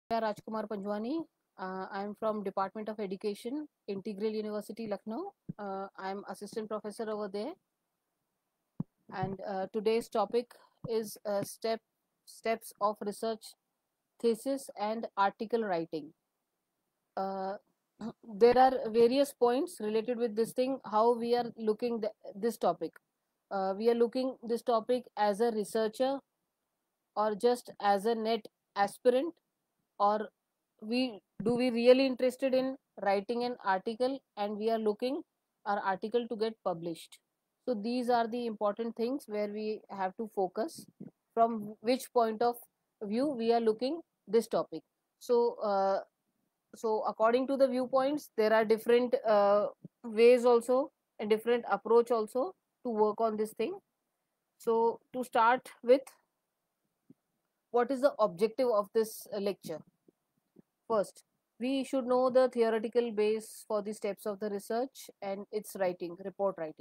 Rajkumar Panjwani. I am from Department of Education, Integral University, Lucknow. I am assistant professor over there. And today's topic is steps of research, thesis, and article writing. Uh, there are various points related with this thing. How we are looking this topic. We are looking this topic as a researcher or just as a net aspirant, or we really interested in writing an article and we are looking our article to get published. So these are the important things where we have to focus from which point of view we are looking this topic. So according to the viewpoints, there are different ways also and different approach also to work on this thing. So to start with, what is the objective of this lecture? First, we should know the theoretical base for the steps of the research and its writing, report writing.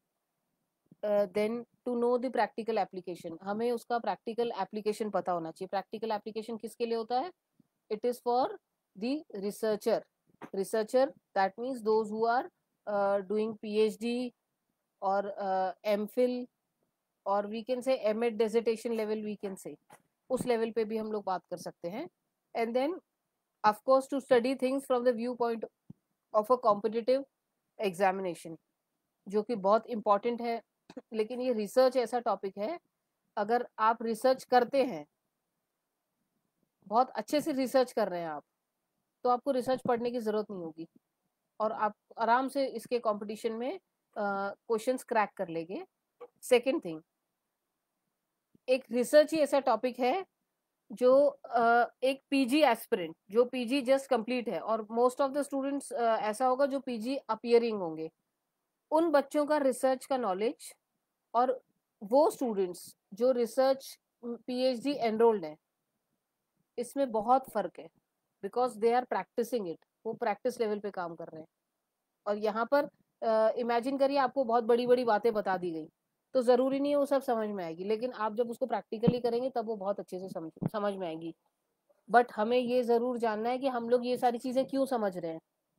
Then to know the practical application, हमें उसका practical application पता होना चाहिए. Practical application किसके लिए होता है? It is for the researcher. Researcher, that means those who are doing PhD or MPhil, or we can say M.Ed dissertation level, we can say उस level पे भी हम लोग बात कर सकते हैं. And then of course to study things from the viewpoint of a competitive examination, जो कि बहुत important है. लेकिन ये रिसर्च ऐसा टॉपिक है, अगर आप रिसर्च करते हैं, बहुत अच्छे से रिसर्च कर रहे हैं आप, तो आपको रिसर्च पढ़ने की जरूरत नहीं होगी और आप आराम से इसके कंपटीशन में क्वेश्चंस क्रैक कर लेंगे. सेकंड थिंग, एक रिसर्च ही ऐसा टॉपिक है जो एक पीजी एस्पिरेंट, जो पीजी जस्ट कंप्लीट है, और मोस्ट ऑफ द स्टूडेंट्स ऐसा होगा जो पीजी अपियरिंग होंगे, उन बच्चों का रिसर्च का नॉलेज और वो स्टूडेंट्स जो रिसर्च पीएचडी एनरोल्ड है, इसमें बहुत फर्क है. Because they are practising it, वो प्रैक्टिस लेवल पे काम कर रहे हैं. और यहाँ पर इमेजिन करिए आपको बहुत बड़ी बड़ी बातें बता दी गई, तो ज़रूरी नहीं है वो सब समझ में आएगी, लेकिन आप जब उसको प्रैक्टिकली करेंगे तब वो बहुत अच्छे से समझ में आएगी. बट हमें ये ज़रूर जानना है कि हम लोग ये सारी चीज़ें क्यों समझ रहे हैं.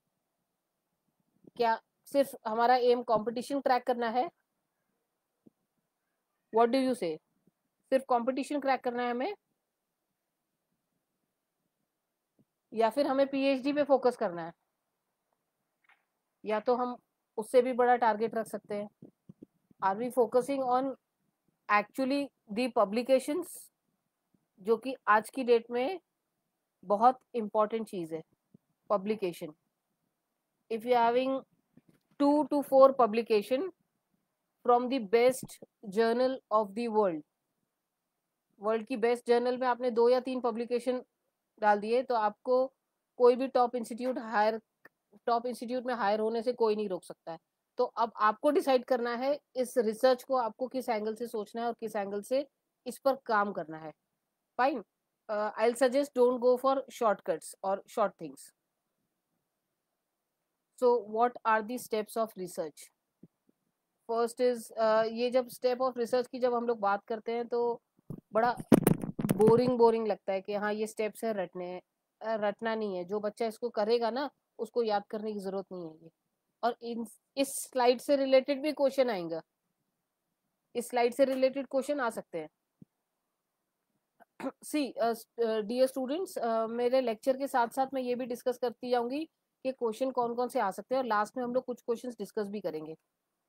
क्या सिर्फ हमारा एम कंपटीशन क्रैक करना है? व्हाट डू यू से? सिर्फ कंपटीशन क्रैक करना है हमें, या फिर हमें पीएचडी पे फोकस करना है? या तो हम उससे भी बड़ा टारगेट रख सकते हैं. Are we focusing on actually the publications, जो कि आज की डेट में बहुत इंपॉर्टेंट चीज है, publication. If you having 2 to 4 publication from the best journal of the world, world की बेस्ट जर्नल में आपने 2 या 3 पब्लिकेशन डाल दिए, तो आपको कोई भी टॉप इंस्टीट्यूट में हायर होने से कोई नहीं रोक सकता है. तो अब आपको डिसाइड करना है इस रिसर्च को आपको किस एंगल से सोचना है और किस एंगल से इस पर काम करना है. Fine. I'll suggest don't go for shortcuts or short things. So what are the steps of research? First is ये जब स्टेप ऑफ रिसर्च की जब हम लोग बात करते हैं तो बड़ा बोरिंग लगता है कि हाँ ये स्टेप्स है, रटना नहीं है. जो बच्चा इसको करेगा ना, उसको याद करने की जरूरत नहीं है ये. और इस स्लाइड से रिलेटेड भी क्वेश्चन आएंगे, इस स्लाइड से रिलेटेड क्वेश्चन आ सकते हैं. सी डियर स्टूडेंट्स, मेरे लेक्चर के साथ साथ मैं ये भी डिस्कस करती जाऊंगी कि क्वेश्चन कौन कौन से आ सकते हैं, और लास्ट में हम लोग कुछ क्वेश्चंस डिस्कस भी करेंगे.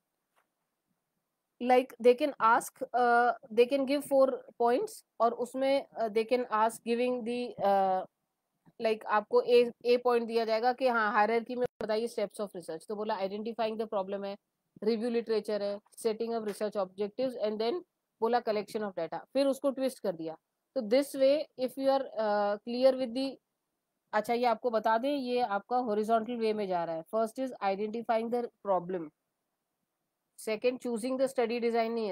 Like they can ask, they can give 4 points, और उसमें they can ask giving the, like आपको ए पॉइंट दिया जाएगा कि हाँ हायरार्की में बताइए स्टेप्स ऑफ रिसर्च. तो बोला आइडेंटिफाइंग द प्रॉब्लम है, रिव्यू लिटरेचर है, setting up research objectives, and then बोला कलेक्शन ऑफ डाटा. फिर उसको ट्विस्ट कर दिया. तो this way if you are clear with the, अच्छा ये आपको बता दें ये आपका हॉरिजॉन्टल वे में जा रहा है. First is identifying the problem, second choosing the study design नहीं है,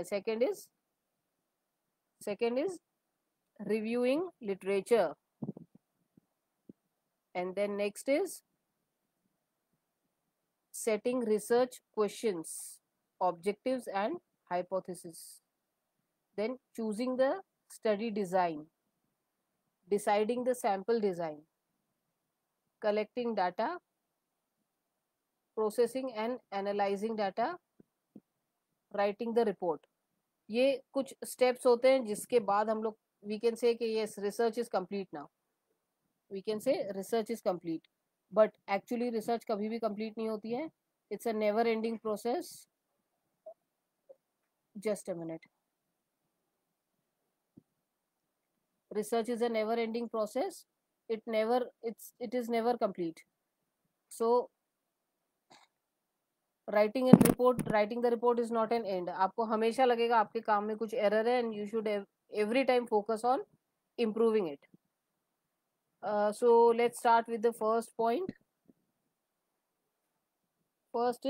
second is reviewing literature, and then next is setting research questions, objectives and hypothesis, then choosing the study design, deciding the sample design, collecting data, processing and analyzing data, writing the report. ये कुछ steps होते हैं जिसके बाद हम लोग we can say कि yes, research is complete now. We can say research is complete, but actually research कभी भी complete नहीं होती है. It's a never ending process. Just a minute. Research is a never ending process. It is never complete. So writing the report is not an end. आपको हमेशा लगेगा आपके काम में कुछ error है, and you should every time focus on improving it. So let's start with the first point. First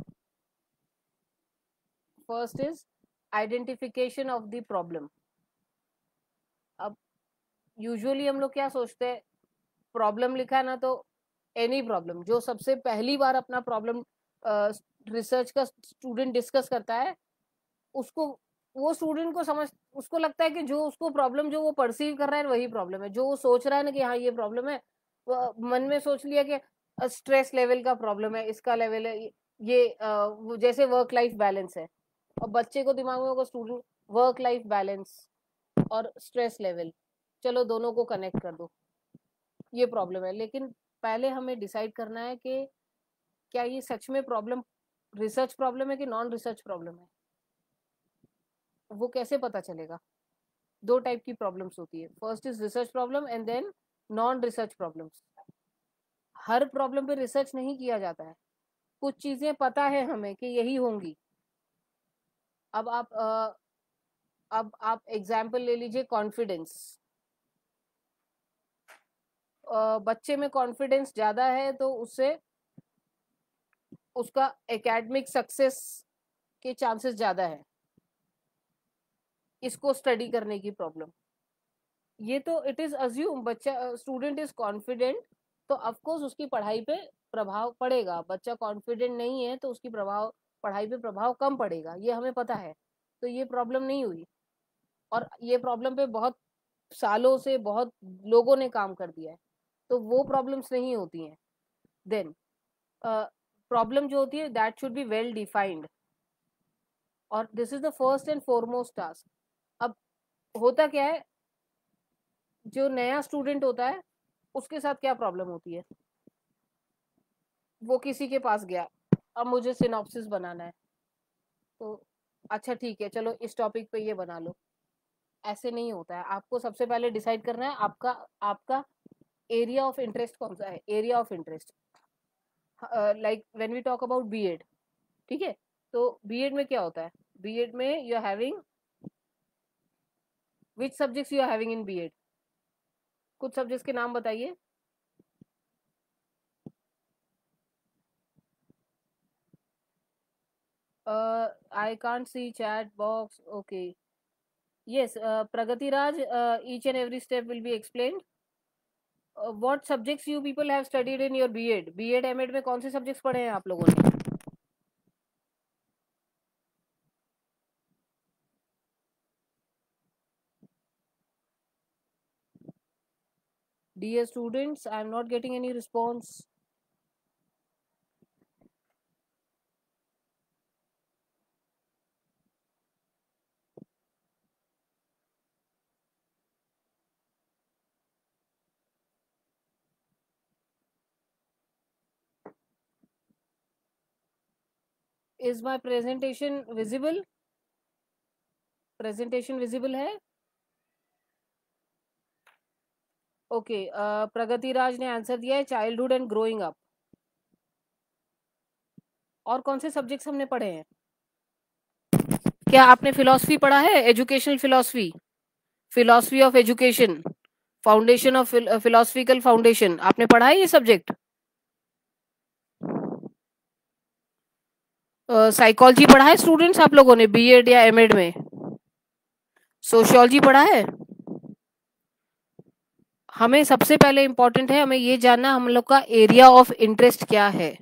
is identification of the problem. अब usually हम लोग क्या सोचते हैं, प्रॉब्लम लिखा है ना तो एनी प्रॉब्लम, जो सबसे पहली बार अपना प्रॉब्लम रिसर्च का स्टूडेंट डिस्कस करता है, उसको वो स्टूडेंट को उसको लगता है कि जो उसको प्रॉब्लम जो वो परसीव कर रहा है वही प्रॉब्लम है. जो वो सोच रहा है ना कि हाँ ये प्रॉब्लम है, मन में सोच लिया कि स्ट्रेस लेवल का प्रॉब्लम है, इसका लेवल है, ये जैसे वर्क लाइफ बैलेंस है, और बच्चे को दिमाग में होगा स्टूडेंट वर्क लाइफ बैलेंस और स्ट्रेस लेवल, चलो दोनों को कनेक्ट कर दो, ये प्रॉब्लम है. लेकिन पहले हमें डिसाइड करना है कि क्या ये सच में प्रॉब्लम रिसर्च प्रॉब्लम है कि नॉन रिसर्च प्रॉब्लम है. वो कैसे पता चलेगा? दो टाइप की प्रॉब्लम्स होती है. First is research problem and then non research problems. हर प्रॉब्लम पे रिसर्च नहीं किया जाता है, कुछ चीजें पता है हमें कि यही होंगी. अब आप एग्जाम्पल ले लीजिए कॉन्फिडेंस. बच्चे में कॉन्फिडेंस ज्यादा है तो उससे उसका एकेडमिक सक्सेस के चांसेस ज्यादा है. इसको स्टडी करने की प्रॉब्लम, ये तो इट इज अज्यूम बच्चा स्टूडेंट इज कॉन्फिडेंट तो ऑफकोर्स उसकी पढ़ाई पे प्रभाव पड़ेगा. बच्चा कॉन्फिडेंट नहीं है तो उसकी पढ़ाई पे प्रभाव कम पड़ेगा, ये हमें पता है. तो ये प्रॉब्लम नहीं हुई, और ये प्रॉब्लम पे बहुत सालों से बहुत लोगों ने काम कर दिया है, तो वो प्रॉब्लम्स नहीं होती हैं. देन प्रॉब्लम जो होती है that should be well defined, और this is the first and foremost task. अब होता क्या है, जो नया स्टूडेंट होता है उसके साथ क्या प्रॉब्लम होती है, वो किसी के पास गया, अब मुझे सिनॉप्सिस बनाना है, तो अच्छा ठीक है चलो इस टॉपिक पे ये बना लो. ऐसे नहीं होता है. आपको सबसे पहले डिसाइड करना है आपका एरिया ऑफ इंटरेस्ट कौन सा है. Area of interest like when we talk about BEd, ठीक है, तो बीएड में क्या होता है, बीएड में you are having which subjects you are having in BEd. कुछ सब्जेक्ट्स के नाम बताइए. I can't see chat box. Okay. Yes, Pragati Raj, each and every step will be explained. What subjects you people have studied in your B.Ed? B.Ed, M.Ed में कौन से subjects पढ़े हैं आप लोगों ने? Dear students, I am not getting any response. Is my presentation visible? Presentation visible है? Okay, Pragati Raj ने आंसर दिया है चाइल्डहुड एंड ग्रोइंग अप. और कौन से सब्जेक्ट्स हमने पढ़े हैं? क्या आपने फिलॉसफी पढ़ा है? Educational philosophy, philosophy of education, foundation of philosophical foundation, आपने पढ़ा है ये सब्जेक्ट? साइकोलॉजी पढ़ा है स्टूडेंट्स आप लोगों ने बीएड या एमएड में? सोशियोलॉजी पढ़ा है? हमें सबसे पहले इंपॉर्टेंट है हमें ये जानना हम लोग का एरिया ऑफ इंटरेस्ट क्या है.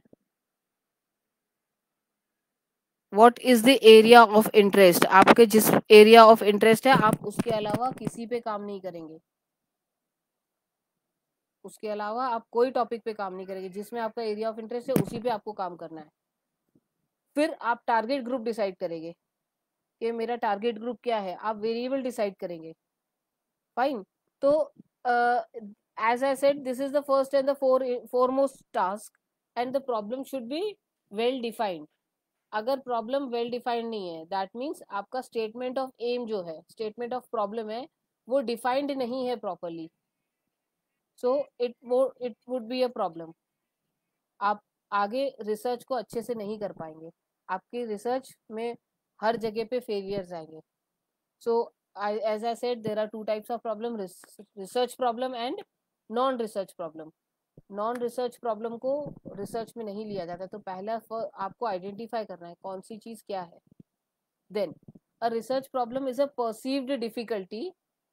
What is the area of interest. आपके जिस एरिया ऑफ इंटरेस्ट है आप उसके अलावा किसी पे काम नहीं करेंगे. उसके अलावा आप कोई टॉपिक पे काम नहीं करेंगे, जिसमें आपका एरिया ऑफ इंटरेस्ट है उसी पे आपको काम करना है। फिर आप टारगेट ग्रुप डिसाइड करेंगे कि मेरा टारगेट ग्रुप क्या है, आप वेरिएबल डिसाइड करेंगे। फाइन। तो as I said, this is the first and the foremost task, and the problem should be well defined. अगर प्रॉब्लम वेल डिफाइंड नहीं है, दैट मीन्स आपका स्टेटमेंट ऑफ एम जो है, स्टेटमेंट ऑफ प्रॉब्लम है, वो डिफाइंड नहीं है properly, so it would be a problem. आप आगे रिसर्च को अच्छे से नहीं कर पाएंगे, आपकी रिसर्च में हर जगह पे फेलियर्स आएंगे। So as I said, there are two types of problem: research problem and non research problem. Non research problem को रिसर्च में नहीं लिया जाता, तो पहला आपको आइडेंटिफाई करना है कौन सी चीज क्या है। Then a research problem is a perceived difficulty.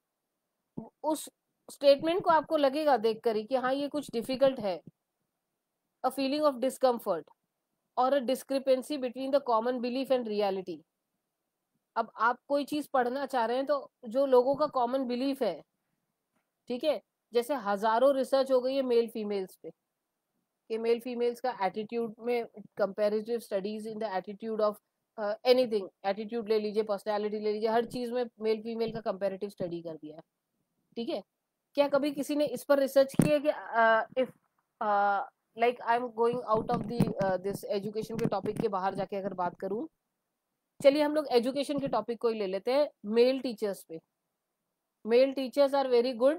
उस स्टेटमेंट को आपको लगेगा देख कर ही कि हाँ ये कुछ डिफिकल्ट है। अ फीलिंग ऑफ डिस्कम्फर्ट और a discrepancy between the common belief and reality. अब आप कोई चीज पढ़ना चाह रहे हैं, तो जो लोगों का कॉमन बिलीफ है, ठीक है, जैसे हजारों रिसर्च हो गई है मेल फीमेल्स पे, कि मेल फीमेल्स का एटीट्यूड में, comparative studies in the attitude of anything, attitude ले लीजिए, पर्सनालिटी ले लीजिए, हर चीज में मेल फीमेल का कंपैरेटिव स्टडी कर दिया है। ठीक है, क्या कभी किसी ने इस पर रिसर्च की है कि if like I am going out of this education के टॉपिक के बाहर जाके अगर बात करूं, चलिए हम लोग एजुकेशन के टॉपिक को ही ले लेते हैं, मेल टीचर्स पे। Male teachers are very good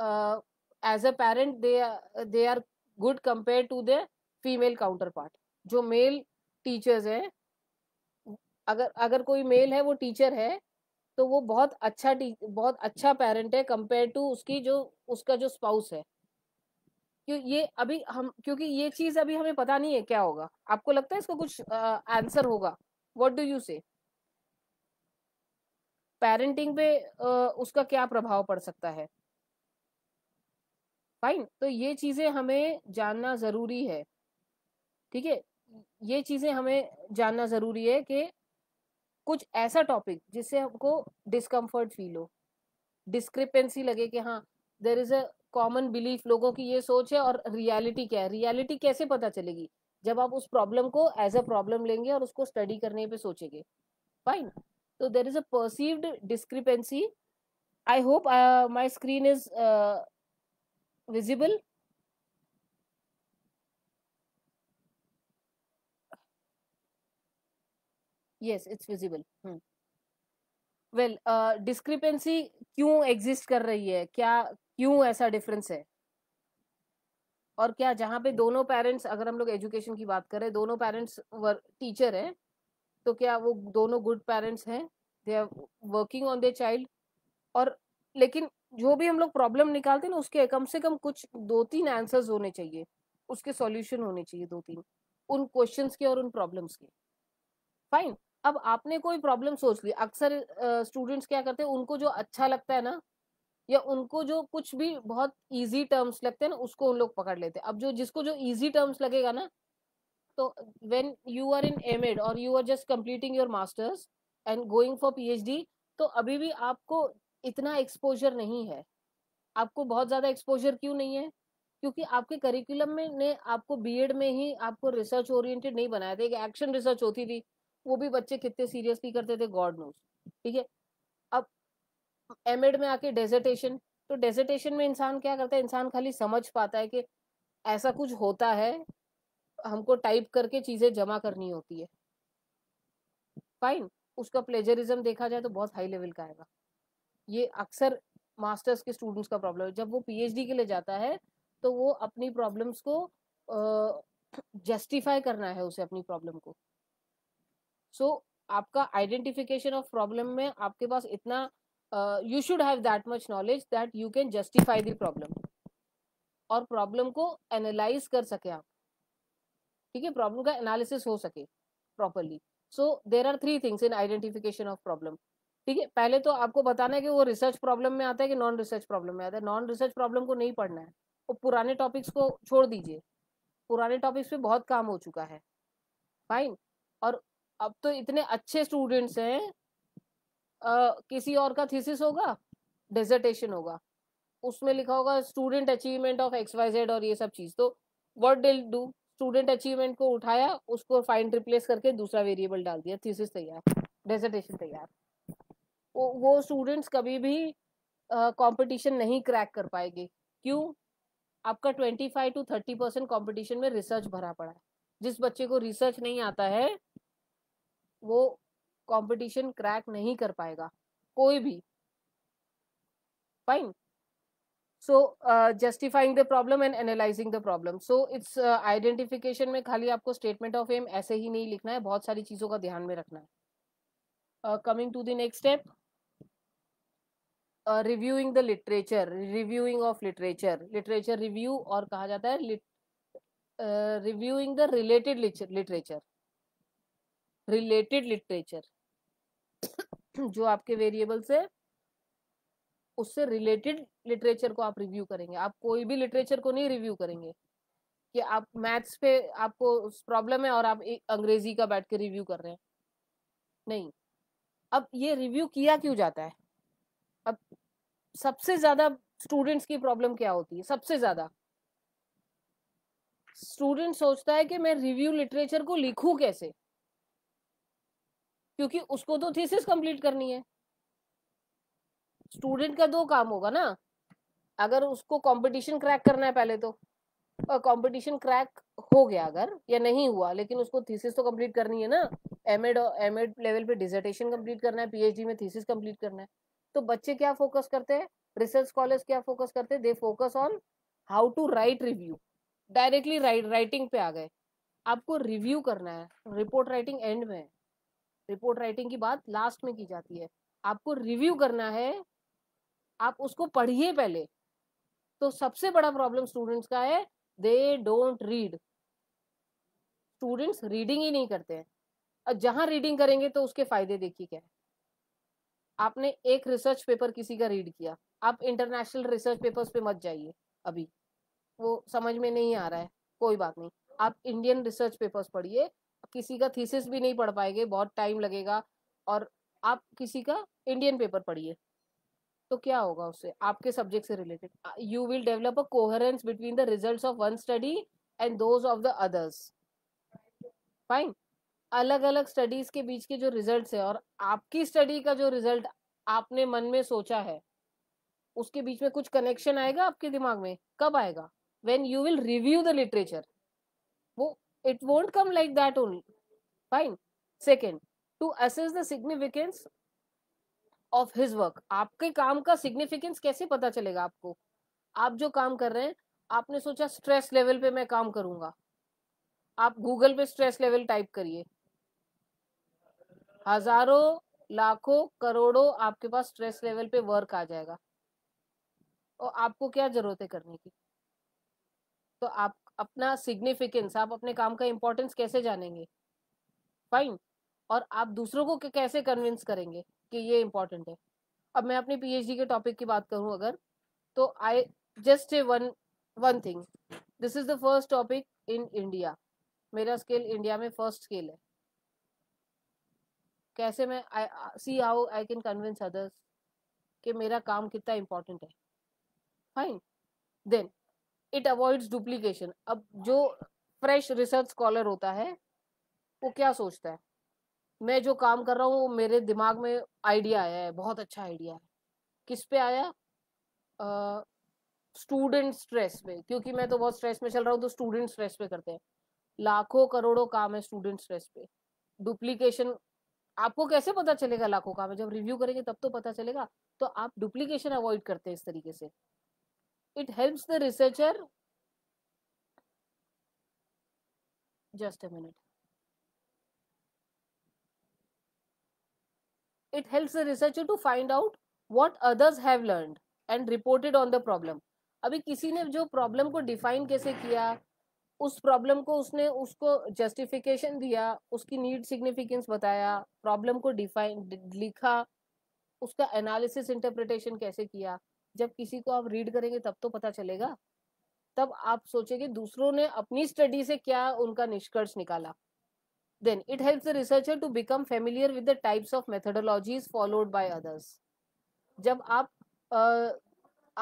as a parent, they are good compare to the female counterpart. जो मेल टीचर्स है, अगर अगर कोई मेल है वो टीचर है, तो वो बहुत अच्छा पेरेंट है कंपेयर टू उसकी जो उसका जो स्पाउस है। क्यों ये अभी हम, क्योंकि ये चीज अभी हमें पता नहीं है क्या होगा। आपको लगता है इसका कुछ आंसर होगा? What do you say? Parenting पे उसका क्या प्रभाव पड़ सकता है? फाइन, तो ये चीजें हमें जानना जरूरी है। ठीक है, ये चीजें हमें जानना जरूरी है कि कुछ ऐसा टॉपिक जिससे हमको डिस्कम्फर्ट फील हो, डिस्क्रिपेंसी लगे कि हाँ there is a common belief, लोगों की ये सोच है और रियलिटी क्या है। रियलिटी कैसे पता चलेगी? जब आप उस प्रॉब्लम को एज अ प्रॉब्लम लेंगे और उसको स्टडी करने पे सोचेंगे। फाइन, तो there is a perceived discrepancy. I hope my screen is visible. Yes, it's visible. Well, discrepancy क्यों एग्जिस्ट कर रही है, क्या क्यों ऐसा डिफरेंस है? और क्या जहाँ पे दोनों पेरेंट्स, अगर हम लोग एजुकेशन की बात करें, दोनों पेरेंट्स टीचर हैं, तो क्या वो दोनों गुड पेरेंट्स हैं? They are working on their child. और लेकिन जो भी हम लोग प्रॉब्लम निकालते हैं ना, उसके कम से कम कुछ 2-3 आंसर्स होने चाहिए, उसके सॉल्यूशन होने चाहिए 2-3, उन क्वेश्चंस के और उन प्रॉब्लम्स के। फाइन, अब आपने कोई प्रॉब्लम सोच ली। अक्सर स्टूडेंट्स क्या करते हैं, उनको जो अच्छा लगता है ना, या उनको जो कुछ भी बहुत इजी टर्म्स लगते हैं ना, उसको उन लोग पकड़ लेते हैं। अब जो जिसको जो इजी टर्म्स लगेगा ना, तो when you are in MEd और you are just completing your masters and going for PhD, तो अभी भी आपको इतना एक्सपोजर नहीं है। आपको बहुत ज्यादा एक्सपोजर क्यों नहीं है? क्योंकि आपके करिकुलम में ने आपको बीएड में ही आपको रिसर्च ओरिएंटेड नहीं बनाया था। एक एक्शन रिसर्च होती थी, वो भी बच्चे कितने सीरियसली करते थे, गॉड नोस। ठीक है, अब एमएड में आके डेजर्टेशन, तो डेजर्टेशन में इंसान क्या करता है, इंसान खाली समझ पाता है कि ऐसा कुछ होता है, हमको टाइप करके चीजें जमा करनी होती है। फाइन, उसका प्लेजरिज्म देखा जाए तो बहुत हाई लेवल का आएगा। ये अक्सर मास्टर्स के स्टूडेंट्स का प्रॉब्लम है। जब वो पीएचडी के लिए जाता है, तो वो अपनी प्रॉब्लम्स को जस्टिफाई करना है उसे, अपनी प्रॉब्लम को। सो आपका आइडेंटिफिकेशन ऑफ प्रॉब्लम में आपके पास इतना, you should have that much knowledge that you can justify the problem, और प्रॉब्लम को एनालाइज कर सके आप। ठीक है, प्रॉब्लम का एनालिसिस हो सके properly. So there are 3 things in identification of problem. ठीक है, पहले तो आपको बताना है कि वो रिसर्च प्रॉब्लम में आता है कि नॉन रिसर्च प्रॉब्लम में आता है। नॉन रिसर्च प्रॉब्लम को नहीं पढ़ना है, वो पुराने टॉपिक्स को छोड़ दीजिए, पुराने टॉपिक्स पे बहुत काम हो चुका है। फाइन, और अब तो इतने अच्छे स्टूडेंट्स हैं, किसी और का थीसिस होगा, डिसर्टेशन होगा, उसमें लिखा होगा स्टूडेंट अचीवमेंट ऑफ XYZ और ये सब चीज, तो what deal do, student achievement को उठाया, उसको फाइंड रिप्लेस करके दूसरा वेरिएबल डाल दिया, थीसिस तैयार, डिसर्टेशन तैयार। वो स्टूडेंट्स कभी भी कंपटीशन नहीं क्रैक कर पाएंगे। क्यों? आपका 25 to 30% कंपटीशन में रिसर्च भरा पड़ा है। जिस बच्चे को रिसर्च नहीं आता है वो कंपटीशन क्रैक नहीं कर पाएगा, कोई भी। Fine. So justifying the problem and analysing the problem. So it's identification में खाली आपको स्टेटमेंट ऑफ एम ऐसे ही नहीं लिखना है, बहुत सारी चीजों का ध्यान में रखना है। Coming to the next step, reviewing the literature, reviewing of literature, literature review और कहा जाता है reviewing the related literature, related literature जो आपके वेरिएबल से, उससे रिलेटेड लिटरेचर को आप रिव्यू करेंगे। आप कोई भी लिटरेचर को नहीं रिव्यू करेंगे कि आप मैथ्स पे आपको प्रॉब्लम है और आप अंग्रेजी का बैठ के रिव्यू कर रहे हैं, नहीं। अब ये रिव्यू किया क्यों जाता है? अब सबसे ज्यादा स्टूडेंट्स की प्रॉब्लम क्या होती है? सबसे ज्यादा स्टूडेंट सोचता है कि मैं रिव्यू लिटरेचर को लिखूं कैसे, क्योंकि उसको तो थीसिस कंप्लीट करनी है। स्टूडेंट का दो काम होगा ना, अगर उसको कंपटीशन क्रैक करना है पहले तो, और कंपटीशन क्रैक हो गया अगर या नहीं हुआ, लेकिन उसको थीसिस तो कंप्लीट करनी है ना। एमएड लेवल पे डिसर्टेशन कंप्लीट करना है, पीएचडी में थीसिस कंप्लीट करना है। तो बच्चे क्या फोकस करते हैं, रिसर्च स्कॉलर्स क्या फोकस करते हैं, they focus on how to write review. Directly writing पे आ गए। आपको रिव्यू करना है, रिपोर्ट राइटिंग एंड में है, रिपोर्ट राइटिंग की बात लास्ट में की जाती है। आपको रिव्यू करना है, आप उसको पढ़िए पहले। तो सबसे बड़ा प्रॉब्लम स्टूडेंट्स का है, they don't read. Students reading ही नहीं करते हैं, और जहां रीडिंग करेंगे तो उसके फायदे देखिए क्या है। आपने एक रिसर्च पेपर किसी का रीड किया, आप इंटरनेशनल रिसर्च पेपर्स पे मत जाइए, अभी वो समझ में नहीं आ रहा है, कोई बात नहीं। आप इंडियन रिसर्च पेपर्स पढ़िए, किसी का थीसिस भी नहीं पढ़ पाएंगे, बहुत टाइम लगेगा। और आप किसी का इंडियन पेपर पढ़िए, तो क्या होगा उससे, आपके सब्जेक्ट से related you will develop a coherence between the results of one study and those of the others. Fine. अलग अलग स्टडीज के बीच के जो रिजल्ट्स है और आपकी स्टडी का जो रिजल्ट आपने मन में सोचा है, उसके बीच में कुछ कनेक्शन आएगा आपके दिमाग में? कब आएगा? When you will review the literature. वो it won't come like that only. Fine. Second, to assess the significance of his work. आपके काम का सिग्निफिकेंस कैसे पता चलेगा आपको? आप जो काम कर रहे हैं, आपने सोचा स्ट्रेस लेवल पे मैं काम करूंगा, आप गूगल पे स्ट्रेस लेवल टाइप करिए, हजारों लाखों करोड़ों आपके पास स्ट्रेस लेवल पे वर्क आ जाएगा, और आपको क्या जरूरत है करने की? तो आप अपना सिग्निफिकेंस, आप अपने काम का इंपॉर्टेंस कैसे जानेंगे? फाइन। और आप दूसरों को कैसे कन्विंस करेंगे कि ये इंपॉर्टेंट है? अब मैं अपनी पीएचडी के टॉपिक की बात करूं अगर, तो I just say one thing, this is the first topic in India. मेरा स्केल इंडिया में फर्स्ट स्केल है। कैसे मैं see how I can convince others कि मेरा काम कितना इंपॉर्टेंट है। Fine. Then it avoids duplication. अब जो फ्रेश रिसर्च स्कॉलर होता है वो क्या सोचता है, मैं जो काम कर रहा हूँ मेरे दिमाग में आइडिया आया है, बहुत अच्छा आइडिया है। किस पे आया? स्टूडेंट स्ट्रेस पे, क्योंकि मैं तो बहुत स्ट्रेस में चल रहा हूँ, तो स्टूडेंट स्ट्रेस पे करते हैं। लाखों करोड़ों काम है स्टूडेंट स्ट्रेस पे। डुप्लीकेशन आपको कैसे पता चलेगा लाखों काम है? जब रिव्यू करेंगे तब तो पता चलेगा। तो आप डुप्लीकेशन अवॉइड करते हैं इस तरीके से। It helps the researcher, just a minute, it helps the researcher to find out what others have learned and reported on the problem. अभी किसी ने जो प्रॉब्लम को डिफाइन कैसे किया, उस प्रॉब्लम को उसने उसको जस्टिफिकेशन दिया, उसकी नीड सिग्निफिकेंस बताया, प्रॉब्लम को डिफाइन लिखा, उसका एनालिसिस इंटरप्रिटेशन कैसे किया। जब किसी को आप रीड करेंगे तब तो पता चलेगा, तब आप सोचेंगे दूसरों ने अपनी स्टडी से क्या उनका निष्कर्ष निकाला। Then it helps the researcher to become familiar with the types of methodologies followed by others. जब आप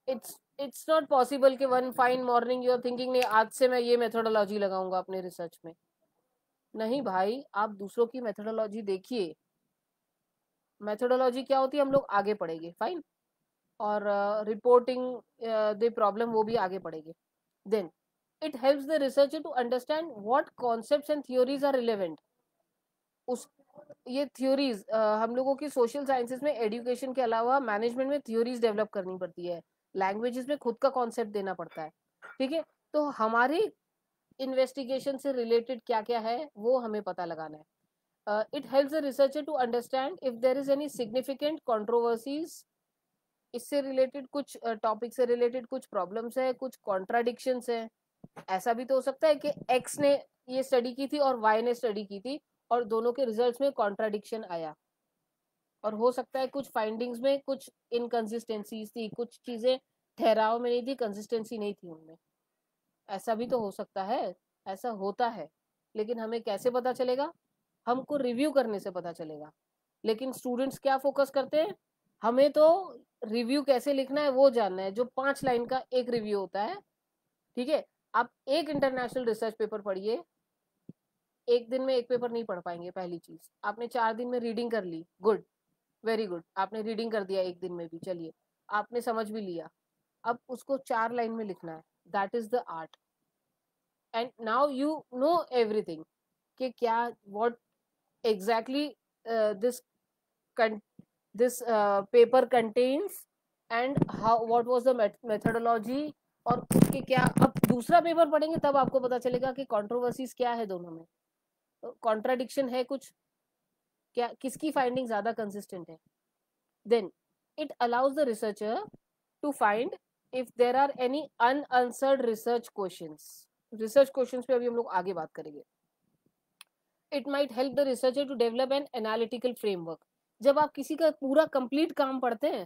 इट्स नॉट पॉसिबल कि one fine morning you are thinking नहीं आज से मैं ये मेथोडोलॉजी लगाऊंगा अपने रिसर्च में। नहीं भाई, आप दूसरों की मेथोडोलॉजी देखिए। मेथोडोलॉजी क्या होती है हम लोग आगे पढ़ेंगे, फाइन। और रिपोर्टिंग द प्रॉब्लम वो भी आगे पढ़ेंगे। Then it helps the researcher to understand what concepts and theories are relevant. उस ये थ्योरीज हम लोगों की सोशल साइंसेज में एजुकेशन के अलावा मैनेजमेंट में थ्योरीज डेवलप करनी पड़ती है, लैंग्वेजेस में खुद का कॉन्सेप्ट देना पड़ता है, ठीक है। तो हमारी इन्वेस्टिगेशन से रिलेटेड क्या क्या है वो हमें पता लगाना है। It helps the researcher to understand if there is any significant controversies. इससे रिलेटेड कुछ टॉपिक से रिलेटेड कुछ प्रॉब्लम्स है, कुछ कॉन्ट्राडिक्शंस है। ऐसा भी तो हो सकता है कि एक्स ने ये स्टडी की थी और वाई ने स्टडी की थी और दोनों के रिजल्ट्स में कॉन्ट्राडिक्शन आया। और हो सकता है कुछ फाइंडिंग्स में कुछ इनकंसिस्टेंसीज थी, कुछ चीजें ठहराव में नहीं थी, कंसिस्टेंसी नहीं थी उनमें। ऐसा भी तो हो सकता है, ऐसा होता है। लेकिन हमें कैसे पता चलेगा? हमको रिव्यू करने से पता चलेगा। लेकिन स्टूडेंट्स क्या फोकस करते हैं? हमें तो रिव्यू कैसे लिखना है वो जानना है, जो 5 लाइन का एक रिव्यू होता है, ठीक है। आप एक इंटरनेशनल रिसर्च पेपर पढ़िए, एक दिन में एक पेपर नहीं पढ़ पाएंगे। पहली चीज, आपने 4 दिन में रीडिंग कर ली, गुड, वेरी गुड, आपने रीडिंग कर दिया एक दिन में भी, चलिए, आपने समझ भी लिया। अब उसको 4 लाइन में लिखना है, that is the art. And now you know everything कि क्या what exactly this this paper contains and how what was the methodology। और उसके क्या, अब दूसरा पेपर पढ़ेंगे तब आपको पता चलेगा कि कंट्रोवर्सीज क्या है दोनों में, कॉन्ट्राडिक्शन है कुछ, क्या किसकी फाइंडिंग ज्यादा कंसिस्टेंट है। Then it allows the researcher to find if there are any unanswered research questions. Research questions पे अभी हम लोग आगे बात करेंगे। It might help the researcher to develop an analytical framework. जब आप किसी का पूरा कंप्लीट काम पढ़ते हैं,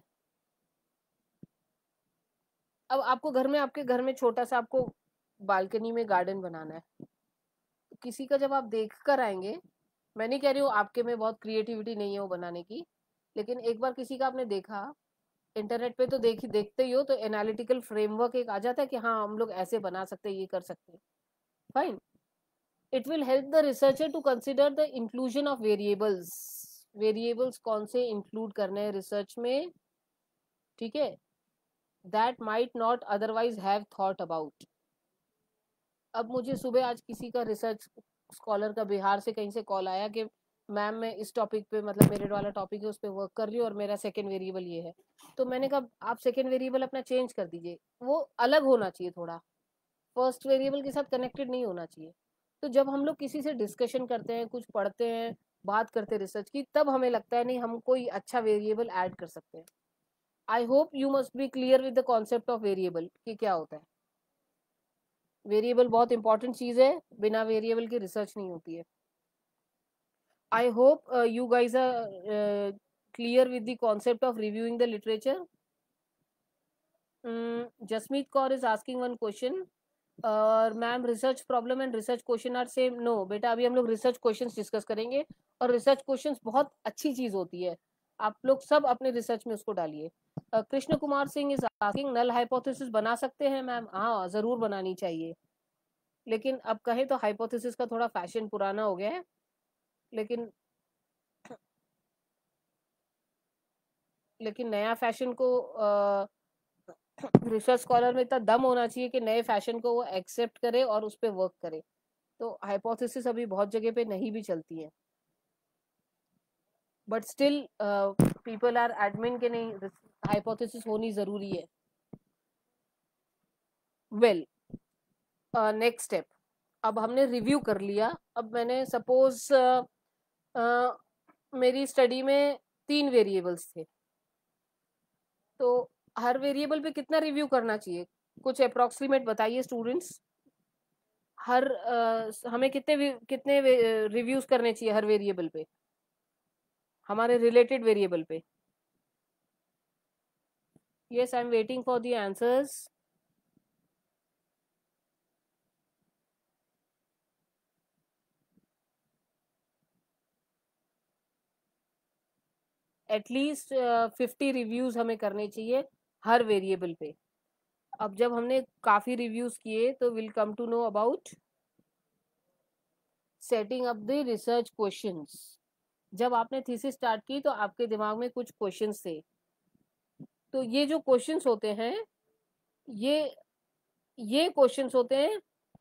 अब आपको घर में, आपके घर में छोटा सा आपको बालकनी में गार्डन बनाना है, तो किसी का जब आप देख कर आएंगे, मैं नहीं कह रही हूँ आपके में बहुत क्रिएटिविटी नहीं है वो बनाने की, लेकिन एक बार किसी का आपने देखा, इंटरनेट पे तो देखते ही हो, तो एनालिटिकल फ्रेमवर्क एक आ जाता है कि हाँ हम लोग ऐसे बना सकते हैं, ये कर सकते हैं, fine. It will help the researcher to consider the inclusion of variables. Variables कौन से इंक्लूड करने हैं रिसर्च में, ठीक है, that might not otherwise have thought about. अब मुझे सुबह आज किसी का रिसर्च स्कॉलर का बिहार से कहीं से कॉल आया कि मैम मैं इस टॉपिक पे, मतलब मेरे वाला टॉपिक है उस पर वर्क कर रही हूँ और मेरा सेकेंड वेरिएबल ये है। तो मैंने कहा आप सेकेंड वेरिएबल अपना चेंज कर दीजिए, वो अलग होना चाहिए थोड़ा, फर्स्ट वेरिएबल के साथ कनेक्टेड नहीं होना चाहिए। तो जब हम लोग किसी से डिस्कशन करते हैं, कुछ पढ़ते हैं, बात करते हैं रिसर्च की, तब हमें लगता है नहीं हम कोई अच्छा वेरिएबल ऐड कर सकते हैं। I hope you must be clear with the concept of variable कि क्या होता है। वेरिएबल बहुत इंपॉर्टेंट चीज है, बिना वेरिएबल की रिसर्च नहीं होती है। I hope you guys are clear with the concept of reviewing the literature. Jasmeet Kaur is asking one question. Ma'am research problem and research question are same? No बेटा, अभी हम लोग रिसर्च क्वेश्चंस डिस्कस करेंगे, और research questions बहुत अच्छी चीज होती है, आप लोग सब अपने रिसर्च में उसको डालिए। Krishna Kumar Singh is asking null hypothesis बना सकते हैं मैम? हाँ जरूर बनानी चाहिए, लेकिन अब कहें तो हाइपोथेसिस का थोड़ा फैशन पुराना हो गया है, लेकिन नया फैशन को रिसर्च स्कॉलर में इतना दम होना चाहिए कि नए फैशन को वो एक्सेप्ट करे और उस पर वर्क करे। तो हाइपोथेसिस अभी बहुत जगह पे नहीं भी चलती है, but still people are admin के नहीं, हाइपोथेसिस होनी जरूरी है। वेल, नेक्स्ट स्टेप, अब हमने रिव्यू कर लिया। अब मैंने सपोज मेरी स्टडी में 3 वेरिएबल्स थे, तो हर वेरिएबल पे कितना रिव्यू करना चाहिए? कुछ अप्रोक्सीमेट बताइए स्टूडेंट्स। हर हमें कितने कितने रिव्यूज करने चाहिए हर वेरिएबल पे, हमारे रिलेटेड वेरिएबल पे? Yes, I am waiting for the answers. At least 50 reviews हमें करने चाहिए हर वेरिएबल पे। अब जब हमने काफी रिव्यूज किए तो will come to know about setting up the research questions. जब आपने थीसिस स्टार्ट की तो आपके दिमाग में कुछ क्वेश्चंस थे, तो ये जो क्वेश्चंस होते हैं ये ये क्वेश्चंस होते हैं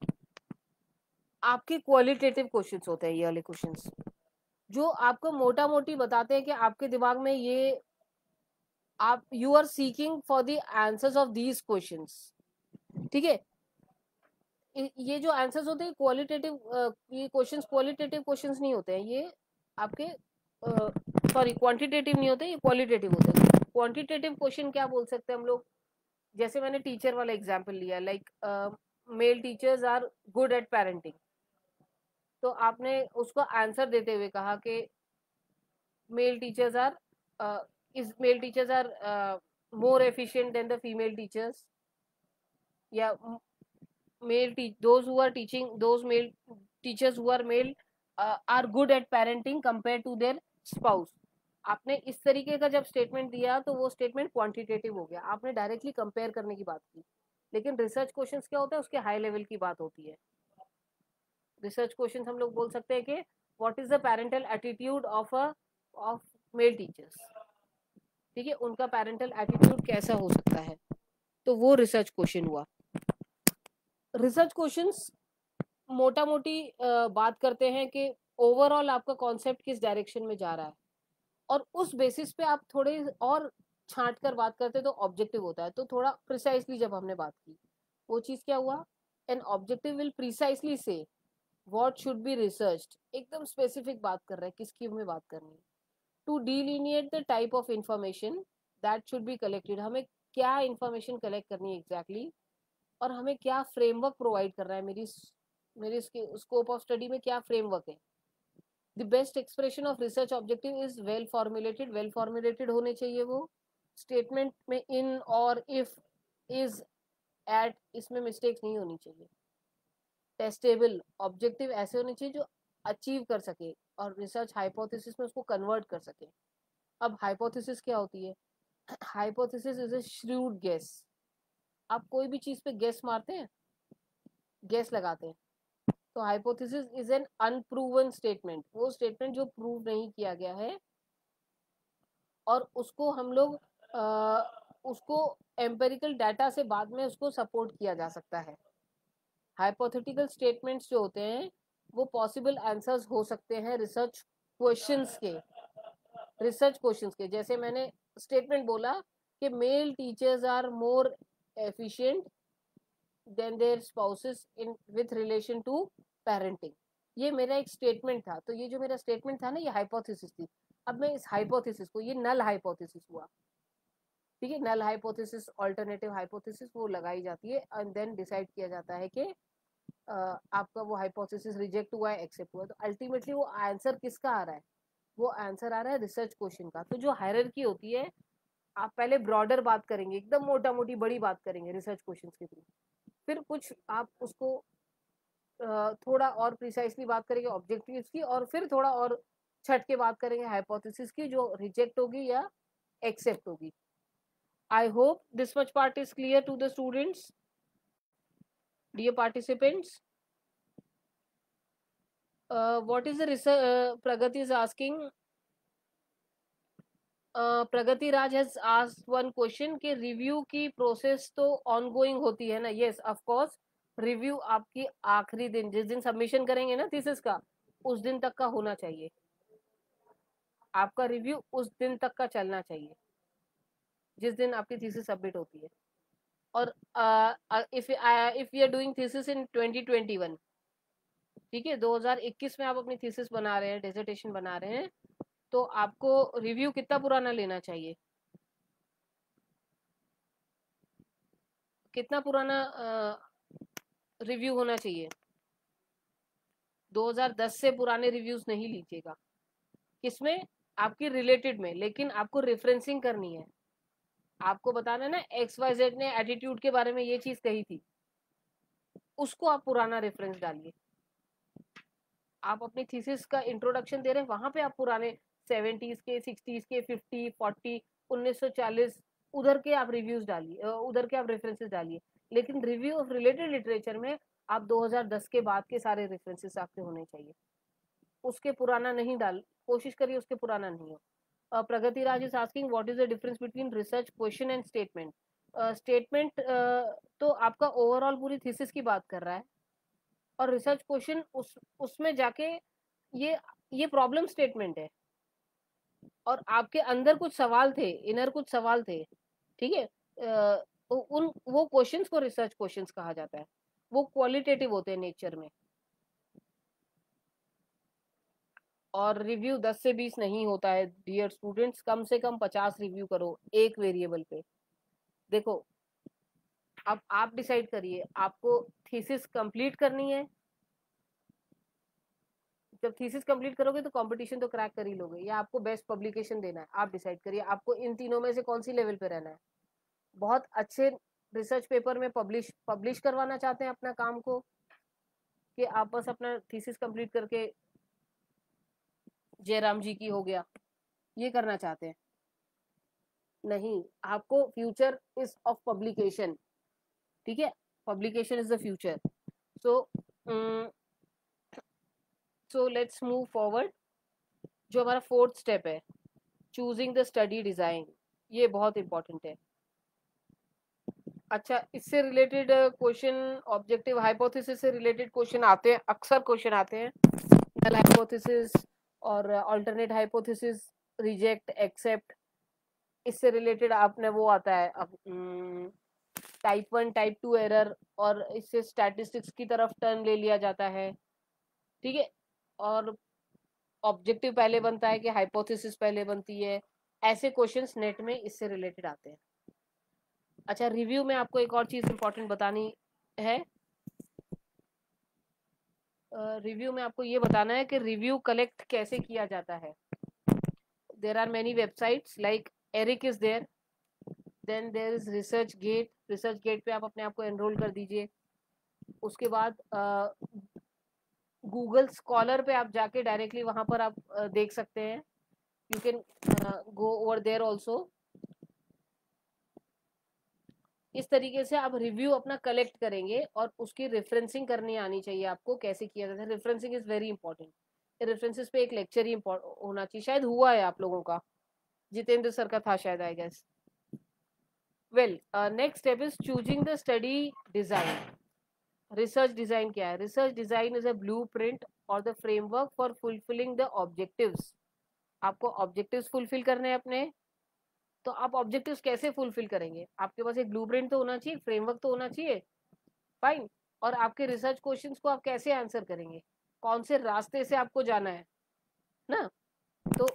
आपके क्वालिटेटिव क्वेश्चंस होते हैं। ये वाले क्वेश्चंस जो आपको मोटा मोटी बताते हैं कि आपके दिमाग में ये आप you are seeking for the answers of these questions. ठीक है, ये जो आंसर्स होते हैं क्वालिटेटिव, ये क्वेश्चंस क्वालिटेटिव क्वेश्चंस नहीं होते हैं, ये आपके सॉरी क्वांटिटेटिव नहीं होते, ये क्वालिटेटिव होते हैं। क्वांटिटेटिव क्वेश्चन क्या बोल सकते हैं हम लोग, जैसे मैंने टीचर वाला एग्जांपल लिया, like male teachers are good at parenting, तो आपने उसको आंसर देते हुए कहा कि male teachers are is male teachers are more efficient than the female teachers, या those who are teaching, those male teachers who are male are good at parenting compared to their spouse। आपने इस तरीके का जब statement दिया तो वो statement quantitative हो गया, आपने डायरेक्टली कंपेयर करने की बात की। लेकिन रिसर्च क्वेश्चंस क्या होता है, उसके हाई लेवल की बात होती है। रिसर्च क्वेश्चंस हम लोग बोल सकते हैं कि what is the parental attitude of male teachers. ठीक है, उनका पेरेंटल एटीट्यूड कैसा हो सकता है, तो वो रिसर्च क्वेश्चन हुआ। रिसर्च क्वेश्चंस मोटा मोटी बात करते हैं कि ओवरऑल आपका कॉन्सेप्ट किस डायरेक्शन में जा रहा है, और उस बेसिस पे आप थोड़े और छांट कर बात करते तो ऑब्जेक्टिव होता है। तो थोड़ा प्रिसाइसली जब हमने बात की, वो चीज क्या हुआ, an objective will precisely say what should be researched, एकदम स्पेसिफिक बात कर रहा है किसकी हमें बात करनी है। To delineate the type of information that should be collected, हमें क्या इंफॉर्मेशन कलेक्ट करनी है एग्जैक्टली, और हमें क्या फ्रेमवर्क प्रोवाइड कर रहा है, मेरी स्कोप ऑफ स्टडी में क्या फ्रेमवर्क है। The best expression of research objective is well formulated, well formulated होने चाहिए वो। स्टेटमेंट में इन और इफ, इज, एट, इसमें मिस्टेक्स नहीं होनी चाहिए। टेस्टेबल ऑब्जेक्टिव ऐसे होने चाहिए जो अचीव कर सके और रिसर्च हाइपोथेसिस में उसको कन्वर्ट कर सके। अब हाइपोथेसिस क्या होती है, hypothesis is a shrewd guess. आप कोई भी चीज पे गेस मारते हैं, गेस लगाते हैं, तो hypothesis is an unproven statement, वो स्टेटमेंट जो प्रूव नहीं किया गया है और उसको हम लोग उसको एम्पेरिकल डाटा से बाद में उसको सपोर्ट किया जा सकता है। हाइपोथेटिकल स्टेटमेंट्स जो होते हैं वो पॉसिबल आंसर्स हो सकते हैं रिसर्च क्वेश्चंस के। रिसर्च क्वेश्चंस के जैसे मैंने स्टेटमेंट बोला कि male teachers are more efficient than their spouses in with relation to parenting, ये मेरा एक स्टेटमेंट था। तो ये जो मेरा स्टेटमेंट था ना, ये हाइपोथेसिस थी। अब मैं इस हाइपोथेसिस को, ये नल हाइपोथेसिस हुआ, ठीक है, नल हाइपोथेसिस, अल्टरनेटिव हाइपोथेसिस वो लगाई जाती है एंड देन डिसाइड किया जाता है कि आपका वो हाइपोथेसिस रिजेक्ट हुआ है, एक्सेप्ट हुआ है। तो अल्टीमेटली वो आंसर किसका आ रहा है, वो आंसर आ रहा है रिसर्च क्वेश्चन का। तो जो हायरार्की होती है, आप पहले ब्रॉडर बात करेंगे, एकदम मोटा मोटी बड़ी बात करेंगे रिसर्च क्वेश्चन के थ्रू, फिर कुछ आप उसको थोड़ा और प्रिसाइसली बात करेंगे ऑब्जेक्टिव्स की, और फिर थोड़ा और छट के बात करेंगे हाइपोथेसिस की जो रिजेक्ट होगी या एक्सेप्ट होगी। I hope this much part is clear to the students, dear participants. What is the research, Pragati is asking, Pragati Raj has asked one question कि रिव्यू की प्रोसेस तो ऑनगोइंग होती है ना। यस ऑफ कोर्स, रिव्यू आपकी आखिरी दिन, जिस दिन सबमिशन करेंगे ना थीसिस का, उस दिन तक का होना चाहिए। आपका रिव्यू उस दिन तक का चलना चाहिए जिस दिन आपकी थीसिस सबमिट होती है। और if you are doing thesis in 2021, ठीक है, 2021 में आप अपनी थीसिस बना रहे हैं, डिसर्टेशन बना रहे हैं, तो आपको रिव्यू कितना पुराना लेना चाहिए, कितना पुराना रिव्यू होना चाहिए। 2010 से पुराने रिव्यूज नहीं लीजिएगा। किसमें, आपकी रिलेटेड में, लेकिन आपको रेफरेंसिंग करनी है। आपको बताना है ना XYZ ने एटीट्यूड के बारे में ये चीज कही थी, उसको आप पुराना रेफरेंस डालिए। आप अपनी थीसिस का इंट्रोडक्शन दे रहे हैं, वहां पे आप पुराने 70s के, 60s के, 50, 40, 1940 उधर के आप रिव्यूज डालिए, उधर के आप रेफरेंसेस डालिए, लेकिन रिव्यू ऑफ रिलेटेड लिटरेचर में आप 2010 के बाद के सारे रेफरेंसेस आपके होने चाहिए, उसके पुराना नहीं डाल, कोशिश करिए उसके पुराना नहीं हो। Pragati Raj is asking what is the difference between research question and statement. Statement तो आपका ओवरऑल पूरी थीसिस की बात कर रहा है, और रिसर्च क्वेश्चन उसमें जाके ये प्रॉब्लम स्टेटमेंट है, और आपके अंदर कुछ सवाल थे, इनर कुछ सवाल थे, ठीक है, उन वो क्वेश्चंस को रिसर्च क्वेश्चंस कहा जाता है, वो क्वालिटेटिव होते हैं नेचर में। और रिव्यू 10 से 20 नहीं होता है डियर स्टूडेंट्स, कम से कम 50 रिव्यू करो एक वेरिएबल पे। देखो, अब आप डिसाइड करिए, आपको थीसिस कंप्लीट करनी है, जब थीसिस कंप्लीट करोगे तो कंपटीशन तो क्रैक कर ही लोगे, या आपको बेस्ट पब्लिकेशन देना है, आप डिसाइड करिए आपको इन तीनों में से कौन सी लेवल पे रहना है। बहुत अच्छे रिसर्च पेपर में पब्लिश करवाना चाहते हैं अपना काम को, कि आप बस अपना थीसिस कंप्लीट करके जयराम जी की हो गया, ये करना चाहते हैं? नहीं, आपको फ्यूचर इज ऑफ पब्लिकेशन, ठीक है, publication is the future. So let's move forward. जो हमारा फोर्थ स्टेप है, चूजिंग द स्टडी डिजाइन, ये बहुत इंपॉर्टेंट है। अच्छा, इससे रिलेटेड क्वेश्चन, ऑब्जेक्टिव हाइपोथेसिस से रिलेटेड क्वेश्चन आते हैं, अक्सर क्वेश्चन आते हैं, नल हाइपोथेसिस और अल्टरनेट हाइपोथेसिस, रिजेक्ट, एक्सेप्ट, इससे रिलेटेड आपने वो आता है टाइप 1 टाइप 2 एरर, और इससे स्टैटिस्टिक्स की तरफ टर्न ले लिया जाता है, ठीक है, और ऑब्जेक्टिव पहले बनता है कि हाइपोथेसिस पहले बनती है, ऐसे क्वेश्चंस नेट में इससे रिलेटेड आते हैं। अच्छा, रिव्यू में आपको एक और चीज इंपॉर्टेंट बतानी है, रिव्यू में आपको ये बताना है कि रिव्यू कलेक्ट कैसे किया जाता है। There are many websites like ERIC is there, then there is research gate, research gate पे आप अपने आप को एनरोल कर दीजिए। उसके बाद गूगल स्कॉलर पे आप जाके डायरेक्टली वहां पर आप देख सकते हैं, you can go over there also. इस तरीके से आप रिव्यू अपना कलेक्ट करेंगे, और उसकी रेफरेंसिंग करनी आनी चाहिए आपको, कैसे किया जाता है। Referencing is very important. References पे एक लेक्चर ही होना चाहिए, शायद हुआ है आप लोगों का, जितेंद्र सर का था शायद, I guess. Well, next step is choosing the study design. Research design क्या है? Research design is a blueprint or the framework for fulfilling the objectives. आपको ऑब्जेक्टिव्स फुलफिल करने हैं अपने, तो आप ऑब्जेक्टिव्स कैसे फुलफिल करेंगे? आपके पास एक ब्लूप्रिंट तो होना चाहिए, फ्रेमवर्क तो होना चाहिए, फाइन। और आपके रिसर्च क्वेश्चंस को आप कैसे आंसर करेंगे, कौन से रास्ते से आपको जाना है ना। तो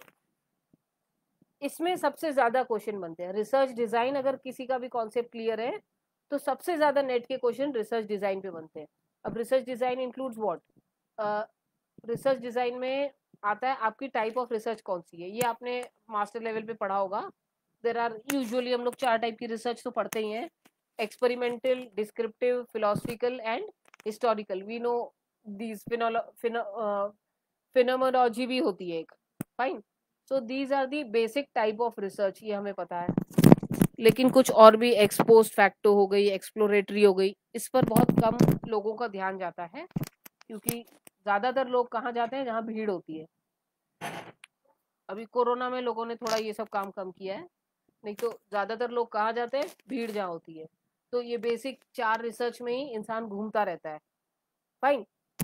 इसमें सबसे ज्यादा क्वेश्चन बनते हैं। रिसर्च डिजाइन अगर किसी का भी कॉन्सेप्ट क्लियर है, तो सबसे ज्यादा नेट के क्वेश्चन रिसर्च डिजाइन पे बनते हैं। अब research design includes what? Research design में आता है आपकी टाइप ऑफ रिसर्च कौन सी है, ये आपने मास्टर लेवल पे पढ़ा होगा। देर आर यूजुअली हम लोग 4 टाइप की रिसर्च तो पढ़ते ही हैं, experimental, descriptive, philosophical and historical. We know these phenomenology भी होती है एक, fine. So these are the basic type of research, ये हमें पता है। लेकिन कुछ और भी, एक्सपोस्ट फैक्टो हो गई, एक्सप्लोरेटरी हो गई, इस पर बहुत कम लोगों का ध्यान जाता है, क्योंकि ज्यादातर लोग कहाँ जाते हैं? जहाँ भीड़ होती है। अभी कोरोना में लोगों ने थोड़ा ये सब काम कम किया है, नहीं तो ज्यादातर लोग कहाँ जाते हैं? भीड़ जहाँ होती है। तो ये बेसिक 4 रिसर्च में ही इंसान घूमता रहता है, फाइन।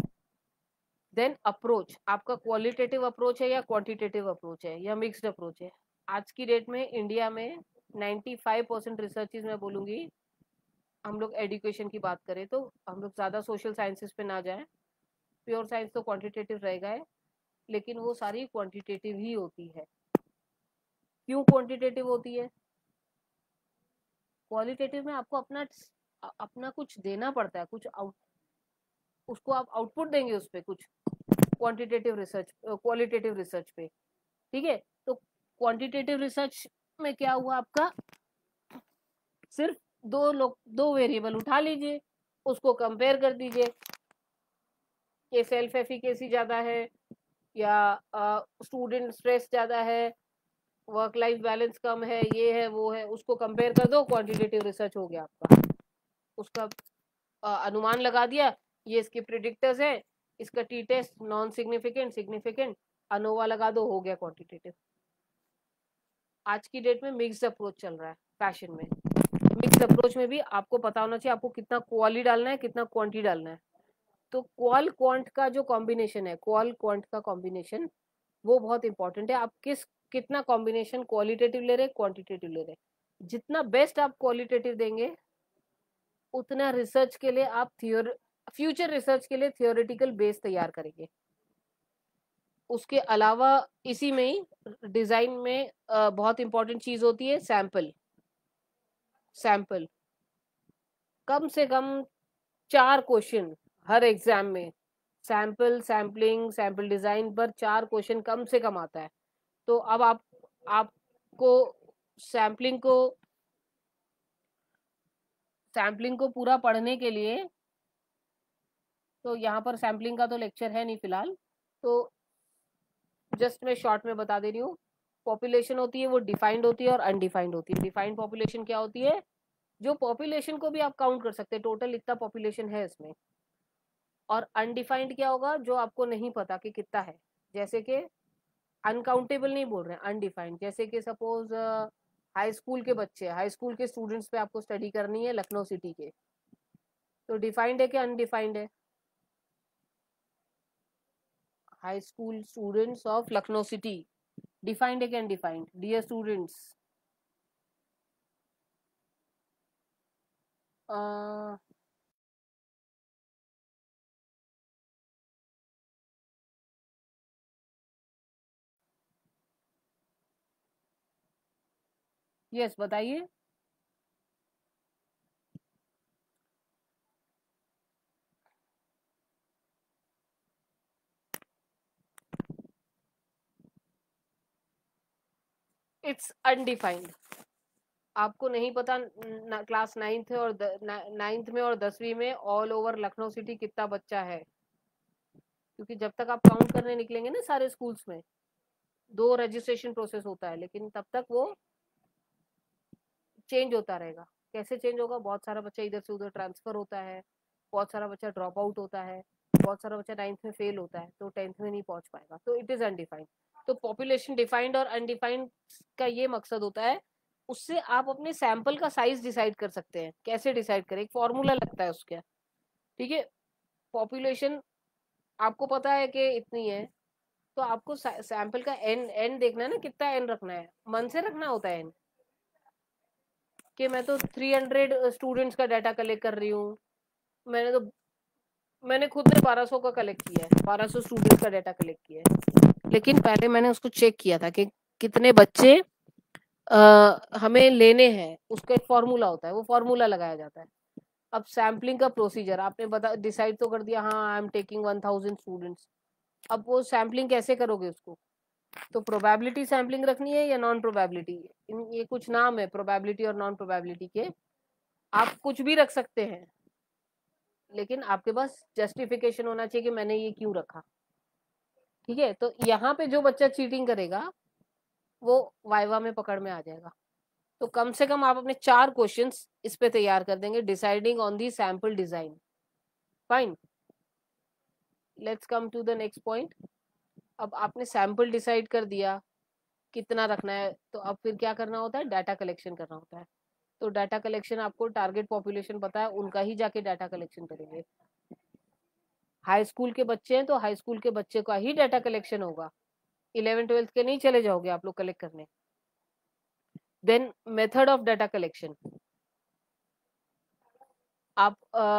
देन अप्रोच, आपका क्वालिटेटिव अप्रोच है या क्वांटिटेटिव अप्रोच है या मिक्स्ड अप्रोच है? आज की डेट में इंडिया में 95% रिसर्चेज मैं बोलूंगी, हम लोग एजुकेशन की बात करें तो, हम लोग ज्यादा सोशल साइंसेस पे ना जाएं, प्योर साइंस तो क्वांटिटेटिव रहेगा है, लेकिन वो सारी क्वांटिटेटिव ही होती है। क्यों क्वांटिटेटिव होती है? क्वालिटेटिव में आपको अपना कुछ देना पड़ता है, कुछ उसको आप आउटपुट देंगे उस पर कुछ, क्वालिटेटिव रिसर्च पे, ठीक है। तो क्वांटिटेटिव रिसर्च में क्या हुआ आपका? सिर्फ दो वेरिएबल उठा लीजिए, उसको कंपेयर कर दीजिए कि सेल्फ एफिकेसी ज्यादा है या स्टूडेंट स्ट्रेस ज्यादा है वर्क लाइफ बैलेंस कम है, ये है वो है, उसको कंपेयर कर दो, क्वांटिटेटिव रिसर्च हो गया आपका। उसका अनुमान लगा दिया, ये इसके प्रिडिक्टर्स है, इसका T test non significant, significant, ANOVA लगा दो, हो गया क्वांटिटेटिव। आज की डेट में मिक्स्ड अप्रोच चल रहा है फैशन में। मिक्स्ड अप्रोच में भी आपको पता होना चाहिए आपको कितना क्वाली डालना है, कितना क्वांटी डालना है। तो क्वाल क्वांट का जो कॉम्बिनेशन है, क्वाल क्वांट का कॉम्बिनेशन, वो बहुत इंपॉर्टेंट है। आप कितना कॉम्बिनेशन क्वालिटेटिव ले रहे, क्वांटिटेटिव ले रहे, जितना बेस्ट आप क्वालिटेटिव देंगे उतना रिसर्च के लिए आप फ्यूचर रिसर्च के लिए थियोरेटिकल बेस तैयार करेंगे। उसके अलावा इसी में ही डिजाइन में बहुत इंपॉर्टेंट चीज होती है सैंपल। सैंपल कम से कम 4 क्वेश्चन हर एग्जाम में, सैंपल, सैम्पलिंग, सैंपल डिजाइन पर 4 क्वेश्चन कम से कम आता है। तो अब आपको सैम्पलिंग को पूरा पढ़ने के लिए, तो यहाँ पर सैम्पलिंग का तो लेक्चर है नहीं फिलहाल, तो जस्ट मैं शॉर्ट में बता दे रही हूँ। पॉपुलेशन होती है वो डिफाइंड होती है और अनडिफाइंड होती है। डिफाइंड पॉपुलेशन क्या होती है, जो पॉपुलेशन को भी आप काउंट कर सकते हैं, टोटल इतना पॉपुलेशन है इसमें। और अनडिफाइंड क्या होगा, जो आपको नहीं पता कि कितना है, जैसे कि अनकाउंटेबल नहीं बोल रहे हैं, अनडिफाइंड। जैसे कि सपोज हाई स्कूल के बच्चे, हाई स्कूल के स्टूडेंट्स पे आपको स्टडी करनी है लखनऊ सिटी के, तो डिफाइंड है कि अनडिफाइंड है? High school students of Lucknow city defined है कि अनडिफाइंड डियर स्टूडेंट्स? यस बताइए। It's undefined. आपको नहीं पता क्लास 9th और 9th में और 10वीं में ऑल ओवर लखनऊ सिटी कितना बच्चा है, क्योंकि जब तक आप काउंट करने निकलेंगे ना सारे स्कूल्स में, 2 रजिस्ट्रेशन प्रोसेस होता है, लेकिन तब तक वो चेंज होता रहेगा। कैसे चेंज होगा, बहुत सारा बच्चा इधर से उधर ट्रांसफर होता है, बहुत सारा बच्चा ड्रॉप आउट होता है, बहुत सारा बच्चा 9th में फेल होता है, तो 10th में नहीं पहुंच पाएगा, तो इट इज अनडिफाइंड। तो पॉपुलेशन डिफाइंड और अनडिफाइंड का ये मकसद होता है, उससे आप अपने सैंपल का साइज डिसाइड कर सकते हैं। कैसे डिसाइड करें, एक फॉर्मूला लगता है उसका, ठीक है। पॉपुलेशन आपको पता है कि इतनी है, तो आपको सैंपल का एन एन देखना है ना, कितना एन रखना है, मन से रखना होता है एन, कि मैं तो 300 स्टूडेंट्स का डाटा कलेक्ट कर रही हूँ। मैंने खुद ने 1200 का कलेक्ट किया है, 1200 स्टूडेंट्स का डाटा कलेक्ट किया है, लेकिन पहले मैंने उसको चेक किया था कि कितने बच्चे हमें लेने हैं। उसका एक फॉर्मूला होता है, वो फॉर्मूला लगाया जाता है। अब सैम्पलिंग का प्रोसीजर आपने बता डिसाइड तो कर दिया, हाँ आई एम टेकिंग 1000 स्टूडेंट्स। अब वो सैम्पलिंग कैसे करोगे उसको, तो प्रोबेबिलिटी सैम्पलिंग रखनी है या नॉन प्रोबेबिलिटी, ये कुछ नाम है प्रोबेबिलिटी और नॉन प्रोबेबिलिटी के, आप कुछ भी रख सकते हैं, लेकिन आपके पास जस्टिफिकेशन होना चाहिए कि मैंने ये क्यों रखा, ठीक है। तो यहाँ पे जो बच्चा चीटिंग करेगा वो वाइवा में पकड़ में आ जाएगा। तो कम से कम आप अपने 4 क्वेश्चंस इस पे तैयार कर देंगे, deciding on the sample design. Fine, let's come to the next point. अब आपने सैंपल डिसाइड कर दिया कितना रखना है, तो अब फिर क्या करना होता है, डाटा कलेक्शन करना होता है। तो डाटा कलेक्शन आपको टारगेट पॉपुलेशन पता है, उनका ही जाके डाटा कलेक्शन करेंगे। हाई स्कूल के बच्चे हैं तो हाई स्कूल के बच्चे का ही डाटा कलेक्शन होगा, 11th-12th के नहीं चले जाओगे आप लोग कलेक्ट करने। Then method of data collection, आप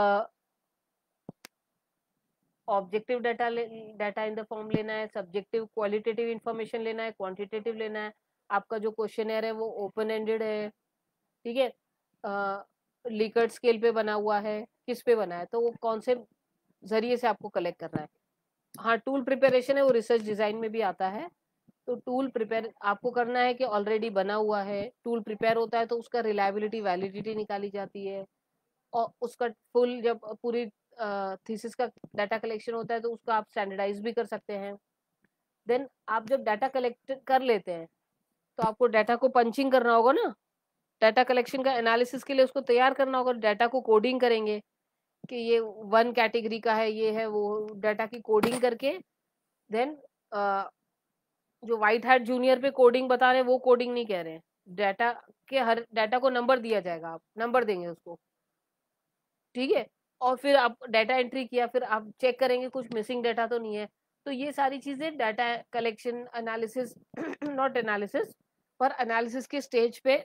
objective data in the form लेना है, सब्जेक्टिव क्वालिटेटिव इंफॉर्मेशन लेना है, क्वांटिटेटिव लेना है। आपका जो क्वेश्चनर है वो ओपन एंडेड है, ठीक है, लिकर्ट स्केल पे बना हुआ है, किस पे बना है, तो वो कौन से जरिए से आपको कलेक्ट करना है। हाँ, टूल प्रिपरेशन है वो रिसर्च डिजाइन में भी आता है। तो टूल प्रिपेयर आपको करना है कि ऑलरेडी बना हुआ है, टूल प्रिपेयर होता है तो उसका रिलायबिलिटी वैलिडिटी निकाली जाती है, और उसका फुल जब पूरी थीसिस का डाटा कलेक्शन होता है तो उसको आप स्टैंडर्डाइज भी कर सकते हैं। देन आप जब डाटा कलेक्ट कर लेते हैं तो आपको डाटा को पंचिंग करना होगा ना, डाटा कलेक्शन का एनालिसिस के लिए उसको तैयार करना होगा, डाटा को कोडिंग करेंगे कि ये 1 कैटेगरी का है, ये है, वो डाटा की कोडिंग करके देन जो व्हाइट हैट जूनियर पे कोडिंग बता रहे हैं वो कोडिंग नहीं कह रहे हैं, डाटा के हर डाटा को नंबर दिया जाएगा, आप नंबर देंगे उसको, ठीक है, और फिर आप डाटा एंट्री किया, फिर आप चेक करेंगे कुछ मिसिंग डाटा तो नहीं है। तो ये सारी चीजें data collection analysis not analysis पर एनालिसिस के स्टेज पे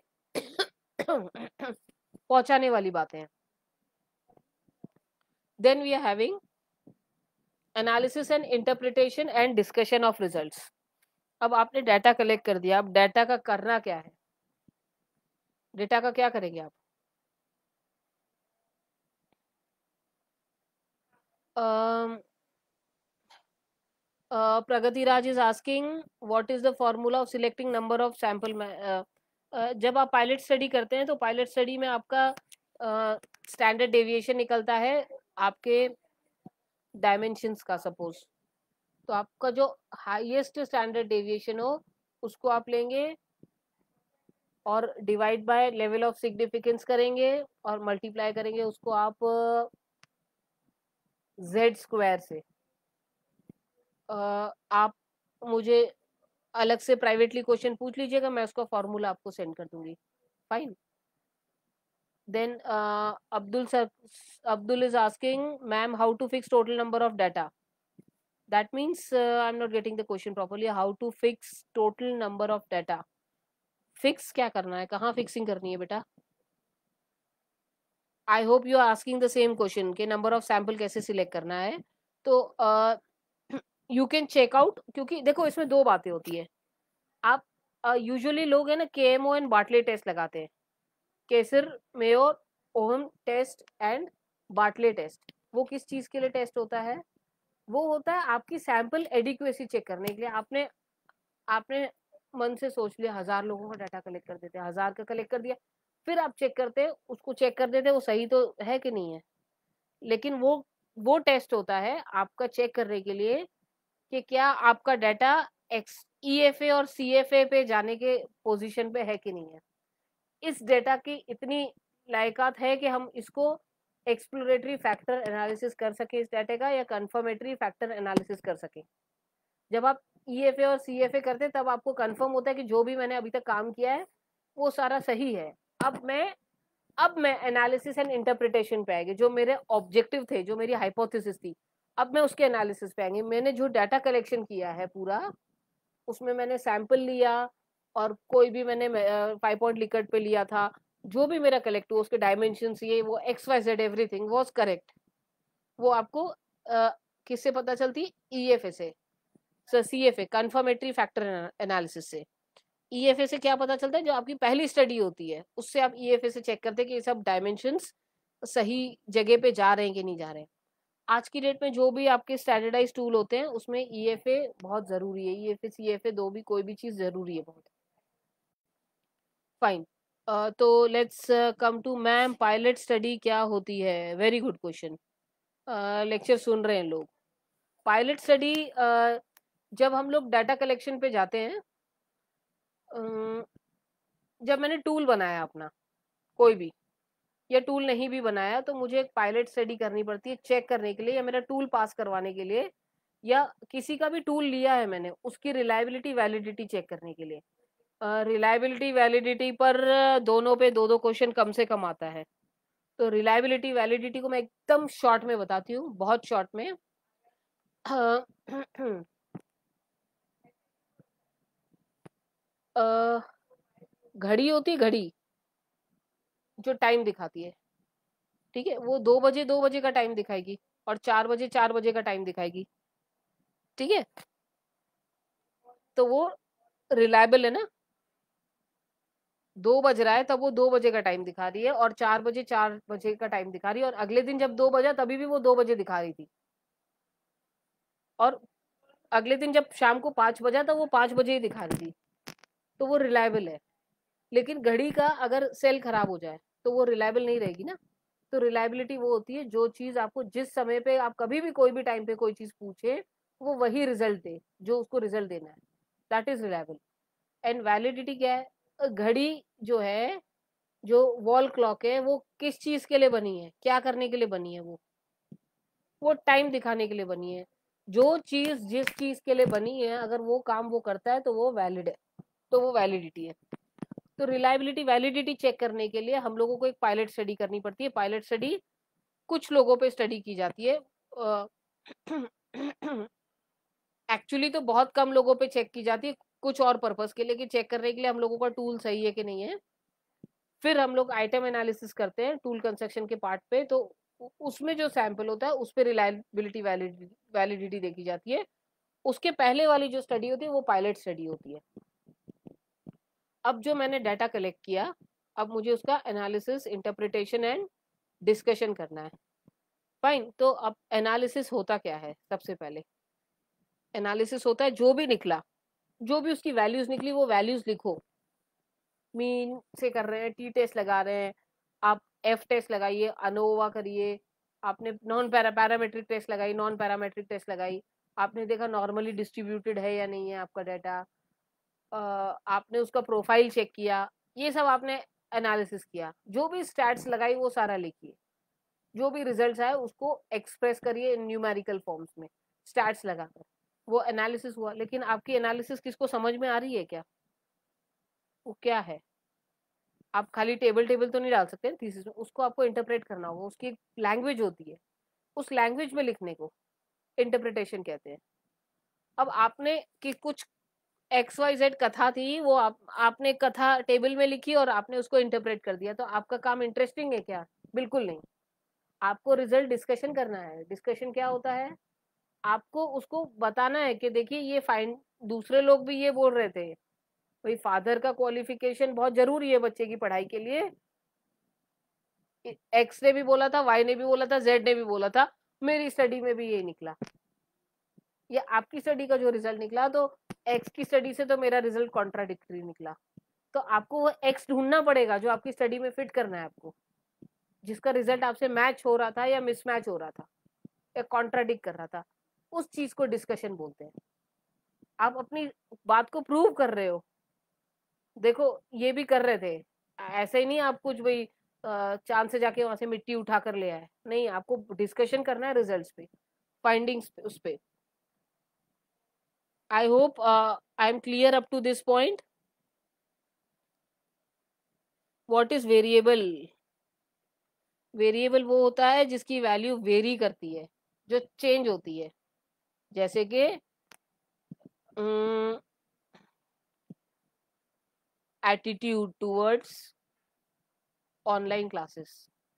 पहुंचाने वाली बातें हैं। Then we are having analysis and interpretation and discussion of results. अब आपने डाटा कलेक्ट कर दिया, अब डाटा का करना क्या है, डेटा का क्या करेंगे आप? Pragatiraj is asking what is the formula of selecting number of sample. जब आप पायलट स्टडी करते हैं तो पायलट स्टडी में आपका स्टैंडर्ड डेविएशन निकलता है आपके डायमेंशंस का, सपोज तो आपका जो हाईएस्ट स्टैंडर्ड डेविएशन हो उसको आप लेंगे और divide by level of significance करेंगे और मल्टीप्लाई करेंगे उसको आप z स्क्वायर से। आप मुझे अलग से प्राइवेटली क्वेश्चन पूछ लीजिएगा, मैं उसका फॉर्मूला आपको सेंड कर दूंगी, fine. Then Abdul is asking, ma'am, how to fix total number of data? That means I'm not getting the question properly. How to fix total number of data? Fix क्या करना है, कहाँ fixing करनी है बेटा? I hope you are asking the same question कि number of sample कैसे select करना है। तो यू कैन चेक आउट, क्योंकि देखो इसमें दो बातें होती है। आप यूजुअली लोग है ना KMO एंड बार्टले टेस्ट लगाते हैं, केसर मेयो ओहम टेस्ट एंड बार्टले टेस्ट। वो किस चीज के लिए टेस्ट होता है? वो होता है आपकी सैंपल एडिक्वेसी चेक करने के लिए। आपने आपने मन से सोच लिया 1000 लोगों का डाटा कलेक्ट कर देते हैं, 1000 का कलेक्ट कर दिया, फिर आप चेक करते हैं उसको, चेक कर देते हैं वो सही तो है कि नहीं है। लेकिन वो टेस्ट होता है आपका चेक करने के लिए कि क्या आपका डाटा EFA और CFA पे जाने के पोजीशन पे है कि नहीं है। इस डेटा की इतनी लायकात है कि हम इसको एक्सप्लोरेटरी फैक्टर एनालिसिस कर सके इस डाटा का, या कंफर्मेटरी फैक्टर एनालिसिस कर सके। जब आप EFA और CFA करते तब आपको कंफर्म होता है कि जो भी मैंने अभी तक काम किया है वो सारा सही है। अब मैं एनालिसिस एंड इंटरप्रिटेशन पे आएगी, जो मेरे ऑब्जेक्टिव थे, जो मेरी हाइपोथेसिस थी, अब मैं उसके एनालिसिस पे आएंगे। मैंने जो डाटा कलेक्शन किया है पूरा, उसमें मैंने सैंपल लिया और कोई भी मैंने 5 पॉइंट लिकट पे लिया था, जो भी मेरा कलेक्ट हुआ उसके डायमेंशंस ये वो XYZ एवरीथिंग वाज करेक्ट। वो आपको किससे पता चलती? EFA से, CFA कंफर्मेटरी फैक्टर एनालिसिस से। EFA से क्या पता चलता है? जो आपकी पहली स्टडी होती है उससे आप EFA से चेक करते हैं कि ये सब डायमेंशंस सही जगह पे जा रहे हैं कि नहीं जा रहे हैं। आज की डेट में जो भी आपके स्टैंडर्डाइज टूल होते हैं उसमें EFA बहुत जरूरी है, EFA CFA दो भी कोई भी चीज जरूरी है बहुत। फाइन, तो let's come to ma'am, pilot study क्या होती है? Very good question. लेक्चर सुन रहे हैं लोग। पायलट स्टडी जब हम लोग डाटा कलेक्शन पे जाते हैं, जब मैंने टूल बनाया अपना कोई भी, या टूल नहीं भी बनाया, तो मुझे एक पायलट स्टडी करनी पड़ती है चेक करने के लिए, या मेरा टूल पास करवाने के लिए, या किसी का भी टूल लिया है मैंने उसकी रिलायबिलिटी वैलिडिटी चेक करने के लिए। रिलायबिलिटी वैलिडिटी पर दोनों पे दो दो क्वेश्चन कम से कम आता है। तो रिलायबिलिटी वैलिडिटी को मैं एकदम शॉर्ट में बताती हूँ, बहुत शॉर्ट में। घड़ी होती है, घड़ी जो टाइम दिखाती है, ठीक है, वो 2 बजे का टाइम दिखाएगी और 4 बजे का टाइम दिखाएगी, ठीक है, तो वो रिलायबल है ना। 2 बज रहा है तब वो 2 बजे का टाइम दिखा रही है, और 4 बजे का टाइम दिखा रही है, और अगले दिन जब 2 बजा तभी भी वो 2 बजे दिखा रही थी, और अगले दिन जब शाम को 5 बजा तो वो 5 बजे ही दिखा रही थी, तो वो रिलायबल है। लेकिन घड़ी का अगर सेल खराब हो जाए तो वो रिलायबल नहीं रहेगी ना। तो रिलायबिलिटी वो होती है जो चीज आपको जिस समय पे, आप कभी भी कोई भी टाइम पे कोई चीज पूछे, वो वही रिजल्ट दे जो उसको रिजल्ट देना है, that is reliable. And validity क्या है, घड़ी जो है, जो वॉल क्लॉक है, वो किस चीज के लिए बनी है, क्या करने के लिए बनी है, वो टाइम दिखाने के लिए बनी है। जो चीज जिस चीज के लिए बनी है, अगर वो काम वो करता है तो वो वैलिड है, तो वो वैलिडिटी है। तो रिलायबिलिटी वैलिडिटी चेक करने के लिए हम लोगों को एक पायलट स्टडी करनी पड़ती है। पायलट स्टडी कुछ लोगों पे स्टडी की जाती है, एक्चुअली तो बहुत कम लोगों पे चेक की जाती है, कुछ और पर्पस के लिए, कि चेक करने के लिए हम लोगों का टूल सही है कि नहीं है। फिर हम लोग आइटम एनालिसिस करते हैं टूल कंस्ट्रक्शन के पार्ट पे, तो उसमें जो सैंपल होता है उस पर रिलायबिलिटी वैलिडिटी देखी जाती है। उसके पहले वाली जो स्टडी होती है वो पायलट स्टडी होती है। अब जो मैंने डाटा कलेक्ट किया, अब मुझे उसका एनालिसिस, इंटरप्रिटेशन एंड डिस्कशन करना है। फाइन, तो अब एनालिसिस होता क्या है? सबसे पहले एनालिसिस होता है जो भी निकला, जो भी उसकी वैल्यूज निकली, वो वैल्यूज लिखो। मीन से कर रहे हैं, टी टेस्ट लगा रहे हैं, आप एफ टेस्ट लगाइए, अनोवा करिए, आपने नॉन पैरामेट्रिक टेस्ट लगाई, नॉन पैरामेट्रिक टेस्ट लगाई, आपने देखा नॉर्मली डिस्ट्रीब्यूटेड है या नहीं है आपका डाटा, आपने उसका प्रोफाइल चेक किया, ये सब आपने एनालिसिस किया, जो भी स्टैट्स लगाई वो सारा लिखिए, जो भी रिजल्ट्स आए उसको एक्सप्रेस करिए इन न्यूमेरिकल फॉर्म्स में स्टैट्स लगाकर। वो एनालिसिस हुआ। लेकिन आपकी एनालिसिस किसको समझ में आ रही है क्या? वो क्या है? आप खाली टेबल टेबल तो नहीं डाल सकते थीसिस में, उसको आपको इंटरप्रेट करना होगा, उसकी एक लैंग्वेज होती है, उस लैंग्वेज में लिखने को इंटरप्रिटेशन कहते हैं। अब आपने कि कुछ XYZ कथा थी, वो आपने कथा टेबल में लिखी और आपने उसको इंटरप्रेट कर दिया, तो आपका काम इंटरेस्टिंग है क्या? बिल्कुल नहीं। आपको रिजल्ट डिस्कशन करना है। डिस्कशन क्या होता है? आपको उसको बताना है कि देखिए ये फाइंड, दूसरे लोग भी ये बोल रहे थे, भाई फादर का क्वालिफिकेशन बहुत जरूरी है बच्चे की पढ़ाई के लिए, एक्स ने भी बोला था, वाई ने भी बोला था, जेड ने भी बोला था, मेरी स्टडी में भी ये निकला। या आपकी स्टडी का जो रिजल्ट निकला, तो एक्स की स्टडी से तो मेरा रिजल्ट कॉन्ट्राडिक्टरी निकला, तो आपको वो एक्स ढूंढना पड़ेगा जो आपकी स्टडी में फिट करना है आपको, जिसका रिजल्ट आपसे मैच हो रहा था या मिसमैच हो रहा था या कॉन्ट्राडिक्ट कर रहा था। उस चीज को डिस्कशन बोलते हैं। आप अपनी बात को प्रूव कर रहे हो। देखो ये भी कर रहे थे, ऐसे ही नहीं आप कुछ भाई चांद से जाके वहां से मिट्टी उठा कर ले आए, नहीं, आपको डिस्कशन करना है रिजल्ट्स पे, फाइंडिंग्स पे, उस पे। I hope I am clear up to this point. What is variable? Variable वो होता है जिसकी वैल्यू वेरी करती है, जो चेंज होती है, जैसे कि attitude towards online classes.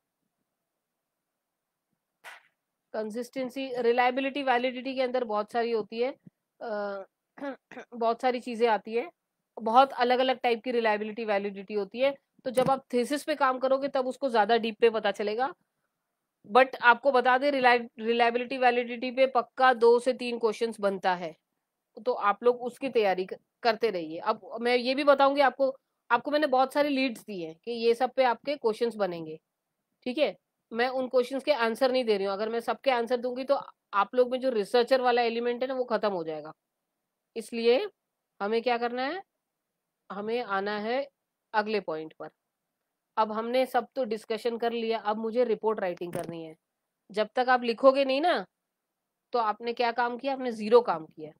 Consistency, reliability validity के अंदर बहुत सारी होती है, बहुत सारी चीजें आती है, बहुत अलग अलग टाइप की रिलायबिलिटी वैलिडिटी होती है। तो जब आप थीसिस पे काम करोगे तब उसको ज्यादा डीप पे पता चलेगा। बट आपको बता दें, रिलायबिलिटी वैलिडिटी पे पक्का 2 से 3 क्वेश्चंस बनता है, तो आप लोग उसकी तैयारी करते रहिए। अब मैं ये भी बताऊंगी आपको, आपको मैंने बहुत सारी लीड्स दी है कि ये सब पे आपके क्वेश्चंस बनेंगे, ठीक है? मैं उन क्वेश्चंस के आंसर नहीं दे रही हूँ, अगर मैं सबके आंसर दूंगी तो आप लोग में जो रिसर्चर वाला एलिमेंट है ना वो खत्म हो जाएगा। इसलिए हमें क्या करना है, हमें आना है अगले पॉइंट पर। अब हमने सब तो डिस्कशन कर लिया, अब मुझे रिपोर्ट राइटिंग करनी है। जब तक आप लिखोगे नहीं ना, तो आपने क्या काम किया? आपने जीरो काम किया।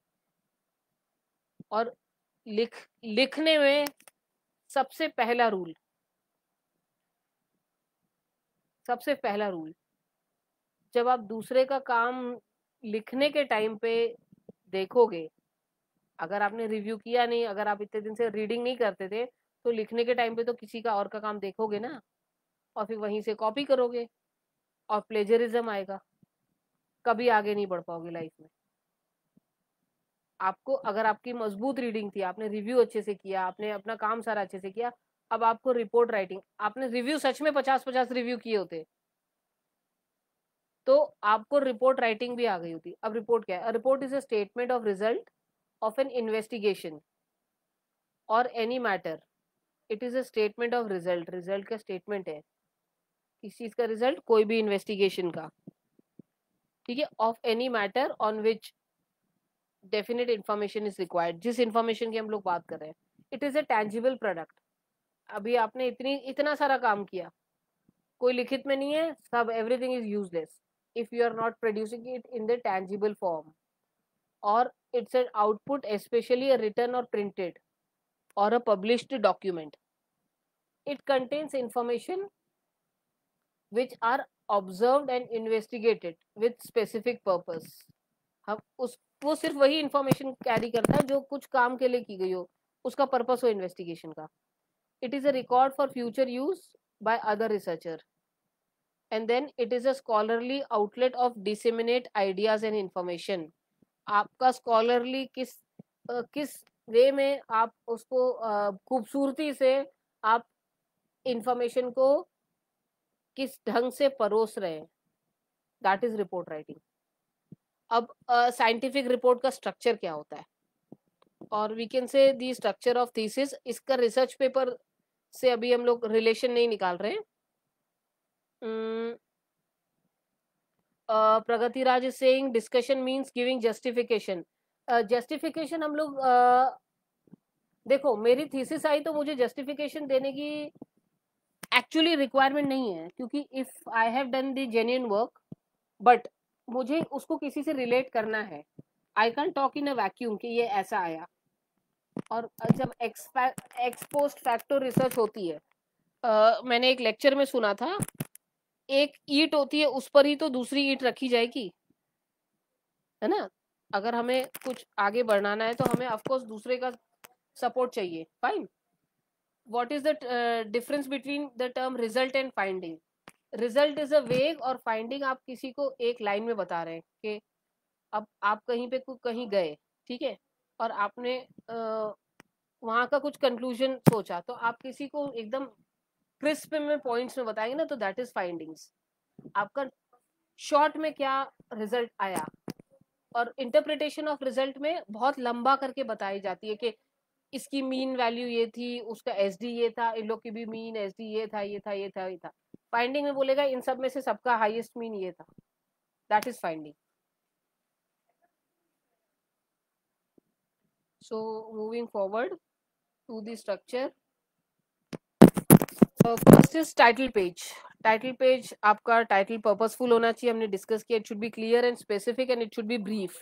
और लिखने में सबसे पहला रूल, सबसे पहला रूल, जब आप दूसरे का काम लिखने के टाइम पे देखोगे, अगर आपने रिव्यू किया नहीं, अगर आप इतने दिन से रीडिंग नहीं करते थे, तो लिखने के टाइम पे तो किसी का और का काम देखोगे ना, और फिर वहीं से कॉपी करोगे और प्लेजरिज्म आएगा, कभी आगे नहीं बढ़ पाओगे लाइफ में। आपको, अगर आपकी मजबूत रीडिंग थी, आपने रिव्यू अच्छे से किया, आपने अपना काम सारा अच्छे से किया, अब आपको रिपोर्ट राइटिंग, आपने रिव्यू सच में 50-50 रिव्यू किए होते तो आपको रिपोर्ट राइटिंग भी आ गई होती। अब रिपोर्ट क्या है? Report is a statement of result of an investigation or any matter. It is a statement of result, result का स्टेटमेंट है, किस चीज का रिजल्ट? कोई भी इन्वेस्टिगेशन का, ठीक है, of any matter on which definite information is required. जिस इन्फॉर्मेशन की हम लोग बात कर रहे हैं, it is a tangible product. अभी आपने इतना सारा काम किया, कोई लिखित में नहीं है, सब everything is useless if you are not producing it in the tangible form, और it's an output, especially a written or printed or a published document. It contains information which are observed and investigated with specific purpose। हम उस वो सिर्फ वही information carry करता है जो कुछ काम के लिए की गई हो, उसका पर्पस हो इन्वेस्टिगेशन का। It is a record for future use by other researcher, and then it is a scholarly outlet of disseminate ideas and information. आपका स्कॉलरली किस वे में आप उसको खूबसूरती से आप इंफॉर्मेशन को किस ढंग से परोस रहे हैं, दैट इज रिपोर्ट राइटिंग। अब साइंटिफिक रिपोर्ट का स्ट्रक्चर क्या होता है, or we can say the structure of thesis. इसका रिसर्च पेपर से अभी हम लोग रिलेशन नहीं निकाल रहे हैं। Pragati Raj is saying discussion means giving justification. Justification हम लोग देखो, मेरी थीसिस आई तो मुझे जस्टिफिकेशन देने की एक्चुअली रिक्वायरमेंट नहीं है, क्योंकि if I have done the genuine work, but मुझे उसको किसी से रिलेट करना है। I can talk in a vacuum कि ये ऐसा आया। और जब एक्स पोस्ट फैक्टो रिसर्च होती है, मैंने एक लेक्चर में सुना था, एक ईंट होती है, उस पर ही तो दूसरी ईंट रखी जाएगी, है ना। अगर हमें कुछ आगे बढ़ाना है तो हमें ऑफकोर्स दूसरे का सपोर्ट चाहिए, fine. What is the difference between the term result and finding? Result is a vague, और फाइंडिंग आप किसी को एक लाइन में बता रहे हैं कि अब आप कहीं पे कहीं गए, ठीक है, और आपने वहां का कुछ कंक्लूजन सोचा, तो आप किसी को एकदम क्रिस्प में पॉइंट्स में बताएंगे ना, तो दैट इज फाइंडिंग्स। आपका शॉर्ट में क्या रिजल्ट आया, और इंटरप्रिटेशन ऑफ रिजल्ट में बहुत लंबा करके बताई जाती है कि इसकी मीन वैल्यू ये थी, उसका एसडी ये था, इन लोग की भी मीन एसडी ये था, ये था, ये था, ये था। फाइंडिंग में बोलेगा इन सब में से सबका हाईएस्ट मीन ये था, that is finding. So moving forward to the structure, first is title page। Title page आपका टाइटल पर्पसफुल होना चाहिए, हमने डिस्कस किया। It should be clear and specific and it should be brief.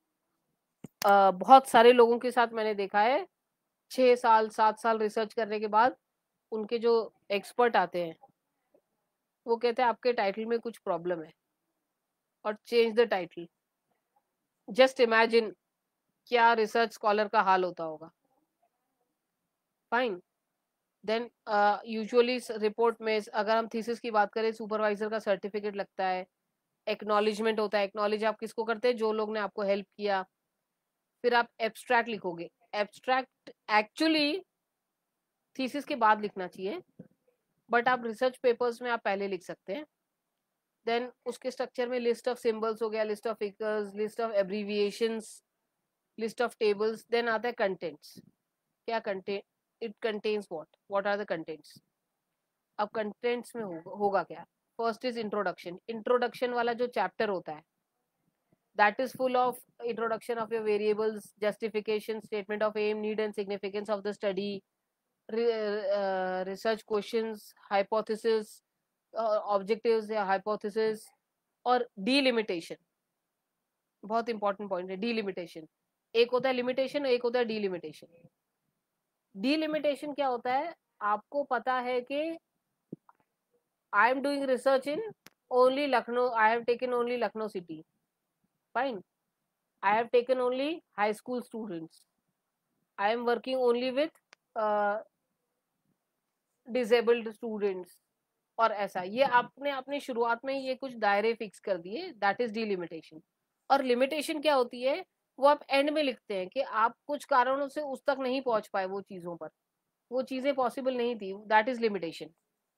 बहुत सारे लोगों के साथ मैंने देखा है, 6 साल 7 साल रिसर्च करने के बाद उनके जो एक्सपर्ट आते हैं वो कहते हैं आपके टाइटल में कुछ प्रॉब्लम है, और change the title. Just imagine क्या रिसर्च स्कॉलर का हाल होता होगा, फाइन। देन यूजुअली रिपोर्ट में अगर हम थीसिस की बात करें, सुपरवाइजर का सर्टिफिकेट लगता है, एक्नॉलेजमेंट होता है। एक्नॉलेज आप किसको करते हैं? जो लोग ने आपको हेल्प किया। फिर आप एब्स्ट्रैक्ट लिखोगे। एब्स्ट्रैक्ट एक्चुअली थीसिस के बाद लिखना चाहिए, बट आप रिसर्च पेपर्स में आप पहले लिख सकते हैं। देन उसके स्ट्रक्चर में लिस्ट ऑफ सिंबल्स हो गया, list of figures, list of abbreviations, list of tables. Then आता है कंटेंट्स। क्या content? It contains what are the contents? अब कंटेंट्स में होगा क्या? First is introduction. इंट्रोडक्शन वाला जो चैप्टर होता है, that is full of introduction of your variables, justification, statement of aim, need and significance of the study, research questions, hypothesis, objectives या hypothesis, और delimitation। बहुत इंपॉर्टेंट पॉइंट है delimitation. एक होता है लिमिटेशन, एक होता है डिलिमिटेशन। डिलिमिटेशन क्या होता है? आपको पता है कि I am doing research in only Lucknow, I have taken only Lucknow city, fine. I have taken only high school students. I am working only with disabled students, और ऐसा ये आपने अपनी शुरुआत में ये कुछ दायरे फिक्स कर दिए, दैट इज डिलिमिटेशन। और लिमिटेशन क्या होती है? वो आप एंड में लिखते हैं कि आप कुछ कारणों से उस तक नहीं पहुंच पाए, वो चीजों पर, वो चीजें पॉसिबल नहीं थी, that is limitation.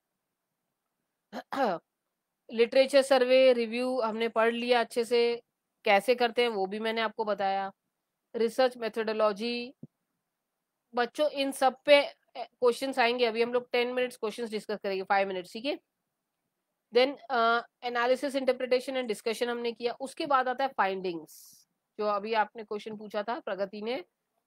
Literature survey review हमने पढ़ लिया अच्छे से, कैसे करते हैं वो भी मैंने आपको बताया। रिसर्च मेथोडोलॉजी, बच्चों इन सब पे क्वेश्चंस आएंगे। अभी हम लोग 10 मिनट्स क्वेश्चंस डिस्कस करेंगे, 5 मिनट्स, ठीक है। Then analysis, interpretation and discussion हमने किया। उसके बाद आता है फाइंडिंग्स, जो अभी आपने क्वेश्चन पूछा था प्रगति ने,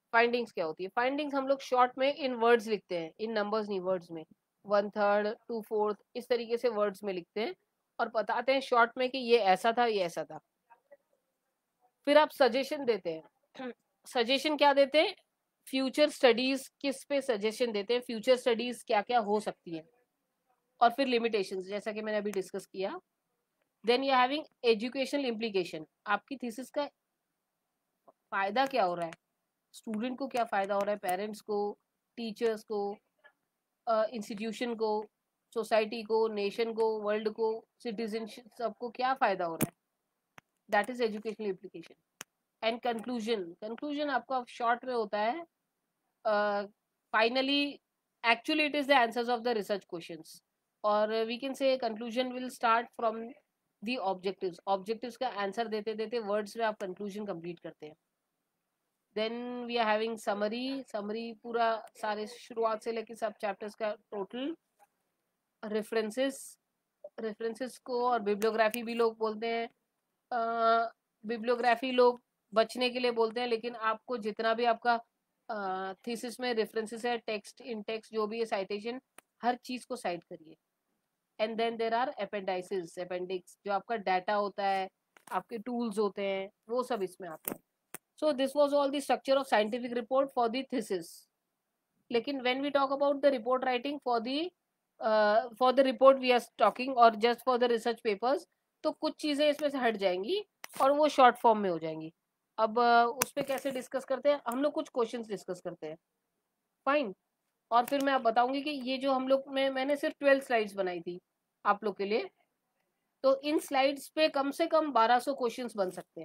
फाइंडिंग्स क्या होती है? फाइंडिंग्स हम लोग शॉर्ट में इन वर्ड्स लिखते हैं, इन नंबर्स नहीं, वर्ड्स में 1/3 2/4 इस तरीके से वर्ड्स में लिखते हैं और बताते हैं शॉर्ट में कि ये ऐसा था, ये ऐसा था। फिर आप सजेशन देते हैं। सजेशन क्या देते हैं? फ्यूचर स्टडीज किस पे सजेशन देते हैं, फ्यूचर स्टडीज क्या क्या हो सकती है, और फिर लिमिटेशंस जैसा कि मैंने अभी डिस्कस किया। Then you having educational implication, आपकी थीसिस का फायदा क्या हो रहा है, स्टूडेंट को क्या फायदा हो रहा है, पेरेंट्स को, टीचर्स को, इंस्टीट्यूशन को, सोसाइटी को, नेशन को, वर्ल्ड को, सिटीजनशिप, सबको क्या फायदा हो रहा है, that is educational implication. And conclusion, conclusion आपका शॉर्ट में होता है finally actually it is the answers of the research questions, और we can say conclusion will start from the objectives, objectives का आंसर देते देते वर्ड्स में आप कंक्लूजन कंप्लीट करते हैं। Then we are having summary, summary पूरा सारे शुरुआत से लेके सब चैप्टर्स का टोटल, रेफरेंसेस, रेफरेंसेस को और बिब्लियोग्राफी भी लोग बोलते हैं, बिब्लियोग्राफी लोग बचने के लिए बोलते हैं, लेकिन आपको जितना भी आपका थीसिस में रेफरेंसेस है, टेक्स्ट इन टेक्स्ट जो भी है, साइटेशन, हर चीज को साइट करिए। And then there are appendices, appendix, जो आपका डाटा होता है, आपके टूल्स होते हैं, वो सब इसमें आते हैं। So this was all the structure of scientific report for the thesis. लेकिन when we talk about the report writing for the report we are talking, और just for the research papers, तो कुछ चीजें इसमें से हट जाएंगी और वो शॉर्ट फॉर्म में हो जाएंगी। अब उस पर कैसे डिस्कस करते हैं हम लोग, कुछ क्वेश्चंस डिस्कस करते हैं, फाइन। और फिर मैं आप बताऊंगी कि ये जो हम लोग में मैंने सिर्फ 12 स्लाइड्स बनाई थी आप लोग के लिए, तो इन स्लाइड्स पे कम से कम 1200 क्वेश्चंस बन सकते हैं,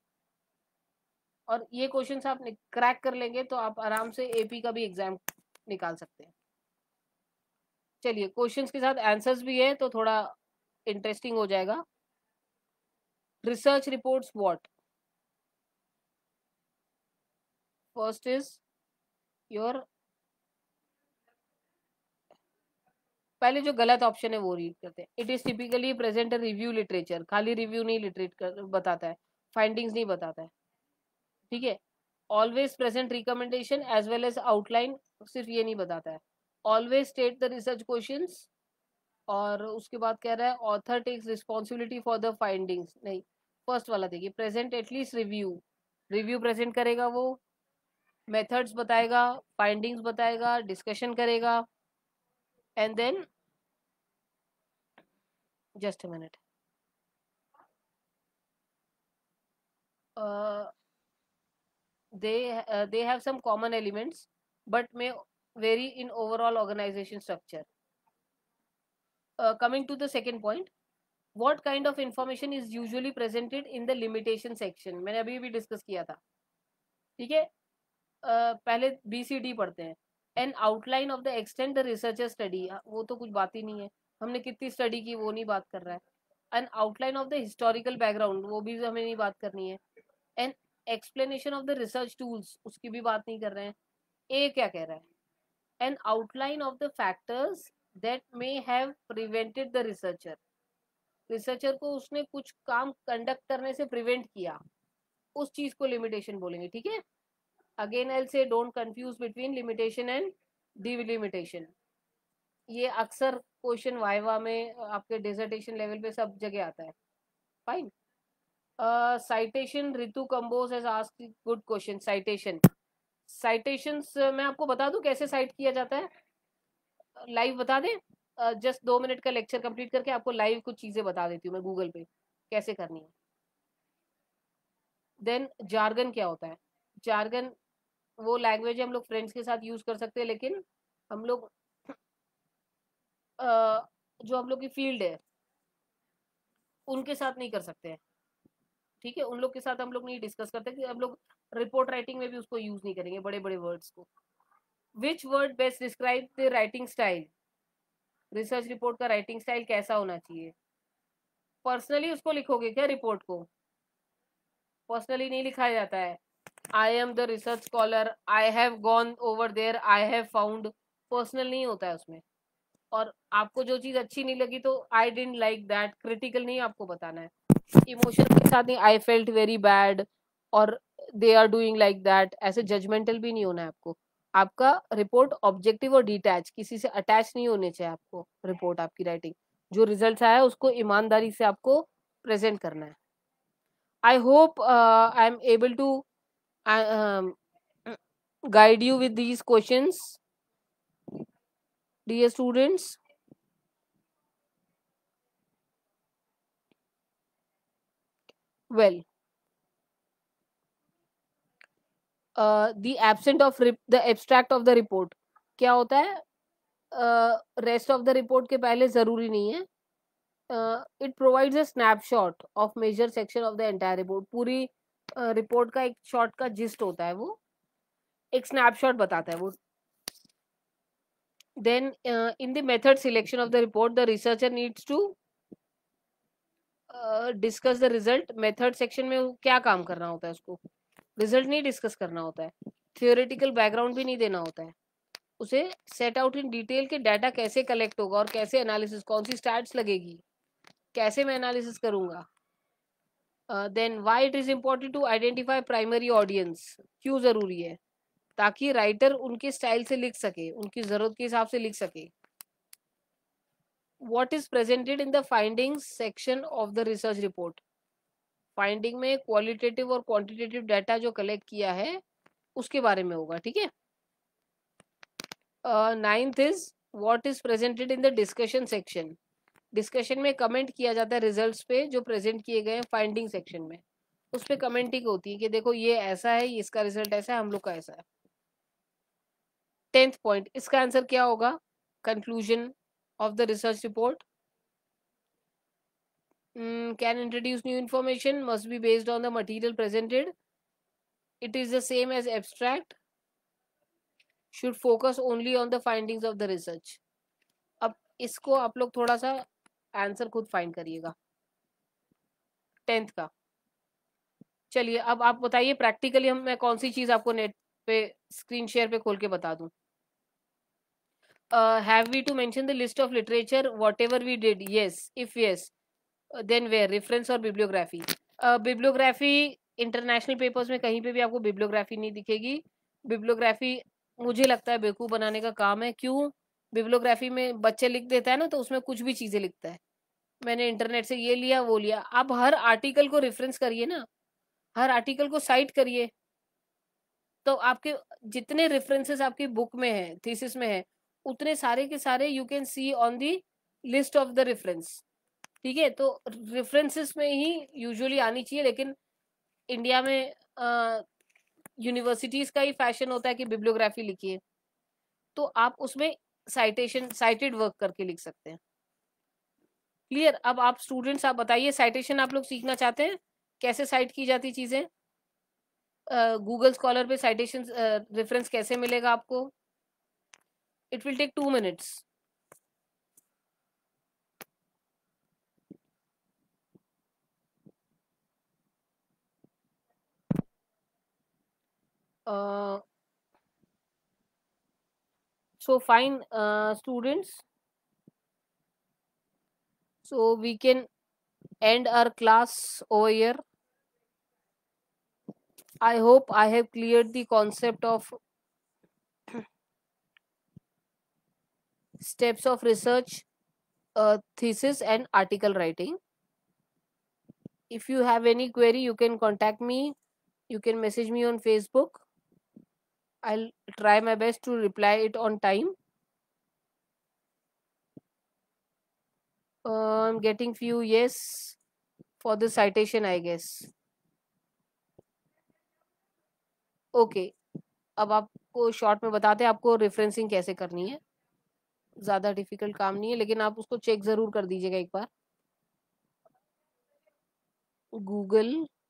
और ये क्वेश्चंस आप क्रैक कर लेंगे तो आप आराम से एपी का भी एग्जाम निकाल सकते हैं। चलिए क्वेश्चंस के साथ आंसर्स भी है तो थोड़ा इंटरेस्टिंग हो जाएगा। Research reports what? First is your, पहले जो गलत ऑप्शन है वो रीड करते हैं। It is typically present review literature, खाली रिव्यू नहीं लिटरेट कर बताता है, फाइंडिंग्स नहीं बताता है, ठीक है। Always present recommendation as well as outline, सिर्फ ये नहीं बताता है। Always state the research questions, और उसके बाद कह रहा है author takes responsibility for the findings, नहीं। फर्स्ट वाला देखिए, present at least review, review present करेगा वो, मेथड्स बताएगा, फाइंडिंग्स बताएगा, डिस्कशन करेगा, and then just a minute, they have some common elements but may vary in overall organization structure. Coming to the second point, what kind of information is usually presented in the limitation section? मैंने अभी भी discuss किया था, ठीक है। पहले BCD पढ़ते हैं, an outline of the extent the researcher study, वो तो कुछ बात ही नहीं है, हमने कितनी स्टडी की वो नहीं बात कर रहा है। An outline of the historical background, वो भी हमें नहीं बात करनी है। An explanation of the research tools, उसकी भी बात नहीं कर रहे हैं। ए क्या कह रहा है? An outline of the factors that may have prevented the researcher, researcher को उसने कुछ काम कंडक्ट करने से प्रिवेंट किया, उस चीज को लिमिटेशन बोलेंगे, ठीक है। Again I say don't confuse between limitation and delimitation, ये अक्सर क्वेश्चन वाइवा में आपके डिसर्टेशन लेवल पे सब जगह आता है, fine. Citation, Ritu Kamboj has asked good question. Citation, citations मैं आपको बता दूं कैसे साइट किया जाता है, लाइव बता दें, जस्ट 2 मिनट का लेक्चर कंप्लीट करके आपको लाइव कुछ चीजें बता देती हूँ मैं गूगल पे कैसे करनी है। देन जार्गन क्या होता है? जार्गन वो लैंग्वेज हम लोग फ्रेंड्स के साथ यूज कर सकते हैं, लेकिन हम लोग जो हम लोग की फील्ड है उनके साथ नहीं कर सकते हैं, ठीक है। उन लोग के साथ हम लोग नहीं डिस्कस करते कि हम लोग रिपोर्ट राइटिंग में भी उसको यूज नहीं करेंगे, बड़े बड़े वर्ड्स को। Which word best describe the writing style, research report का राइटिंग स्टाइल कैसा होना चाहिए? पर्सनली उसको लिखोगे क्या रिपोर्ट को? पर्सनली नहीं लिखा जाता है। I am the research scholar, I have gone over there, I have found, personal नहीं होता है उसमें। और आपको जो चीज अच्छी नहीं लगी तो I didn't like that, critical नहीं आपको बताना है, इमोशन के साथ नहीं, आई फेल्ट वेरी बैड, और they are doing like that, ऐसे जजमेंटल भी नहीं होना है आपको। आपका रिपोर्ट ऑब्जेक्टिव और डिटैच, किसी से अटैच नहीं होने चाहिए आपको रिपोर्ट, आपकी राइटिंग जो रिजल्ट आया है उसको ईमानदारी से आपको प्रेजेंट करना है। I hope I am able to guide you with these questions, dear students. Well, the absent of the abstract of the report क्या होता है? रेस्ट ऑफ द रिपोर्ट के पहले जरूरी नहीं है। It provides a snapshot of major section of the entire report. पूरी report का एक शॉर्ट का जिस्ट होता है, वो एक स्नैपशॉट बताता है वो। Then in the method selection of the report the researcher needs to discuss the result. Method section में क्या काम करना होता है? उसको रिजल्ट नहीं डिस्कस करना होता है, थियोरेटिकल बैकग्राउंड भी नहीं देना होता है, उसे सेट आउट इन डिटेल के डाटा कैसे कलेक्ट होगा और कैसे एनालिसिस, कौन सी स्टैट्स लगेगी, कैसे मैं एनालिसिस करूंगा। Then why it is important to identify primary audience, क्यों जरूरी है? ताकि राइटर उनके स्टाइल से लिख सके, उनकी जरूरत के हिसाब से लिख सके। What is presented in the findings section of the research report. Finding में क्वालिटेटिव और क्वांटिटेटिव डाटा जो कलेक्ट किया है उसके बारे में होगा, ठीक है। Ninth is what is presented in the discussion section. Discussion में कमेंट किया जाता है रिजल्ट्स पे जो प्रेजेंट किए गए हैं फाइंडिंग सेक्शन में, उस पे कमेंटिंग होती है कि देखो ये ऐसा है, इसका रिजल्ट ऐसा है, हम लोग का ऐसा है। 10th पॉइंट, इसका आंसर क्या होगा? Conclusion of the research report can introduce new information, must be based on the material presented, it is the same as abstract, should focus only on the findings of the research. अब इसको आप लोग थोड़ा सा answer खुद find करिएगा 10th का। चलिए अब आप बताइए प्रैक्टिकली हम, मैं कौन सी चीज आपको नेट पे स्क्रीन शेयर पे खोल के बता दूं। Have we to mention the list of literature whatever we did? Yes, if yes then where, reference और बिब्लियोग्राफी। बिब्लियोग्राफी इंटरनेशनल पेपर्स में कहीं पे भी आपको बिब्लियोग्राफी नहीं दिखेगी। बिब्लियोग्राफी मुझे लगता है बेवकूफ बनाने का काम है। क्यों? बिब्लियोग्राफी में बच्चे लिख देता है ना, तो उसमें कुछ भी चीजें लिखता है, मैंने इंटरनेट से ये लिया वो लिया। आप हर आर्टिकल को रेफरेंस करिए ना, हर आर्टिकल को साइट करिए, तो आपके जितने रेफरेंसेस आपकी बुक में है, थीसिस में है, उतने सारे के सारे you can see on the list of the reference. ठीक है, तो रेफरेंसेस में ही यूजुअली आनी चाहिए, लेकिन इंडिया में यूनिवर्सिटीज का ही फैशन होता है कि बिब्लियोग्राफी लिखिए, तो आप उसमें साइटेशन, साइटेड वर्क करके लिख सकते हैं। क्लियर? अब आप स्टूडेंट्स आप बताइए, साइटेशन आप लोग सीखना चाहते हैं, कैसे साइट की जाती चीजें? गूगल स्कॉलर पे साइटेशन रेफरेंस कैसे मिलेगा आपको? It will take 2 minutes. So fine, students, so we can end our class over here. I hope I have cleared the concept of steps of research, thesis and article writing. If you have any query, you can contact me, you can message me on Facebook. I'll try my best to reply it on time. I'm getting few yes for the citation, I guess. Okay, अब आपको short में बताते हैं आपको referencing कैसे करनी है। ज़्यादा डिफिकल्ट काम नहीं है, लेकिन आप उसको चेक ज़रूर कर दीजिएगा एक बार। गूगल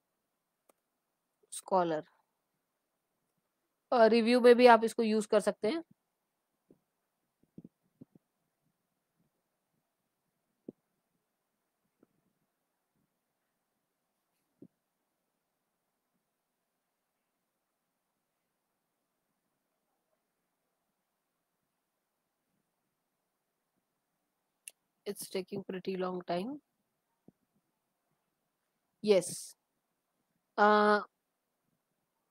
स्कॉलर रिव्यू में भी आप इसको यूज़ कर सकते हैं। It's taking pretty long time. Yes.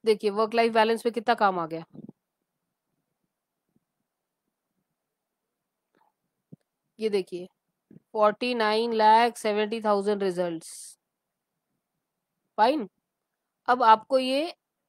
देखिए वर्क लाइफ बैलेंस में कितना काम आ गया, ये देखिए 49,70,000 रिजल्ट्स। फाइन। अब आपको ये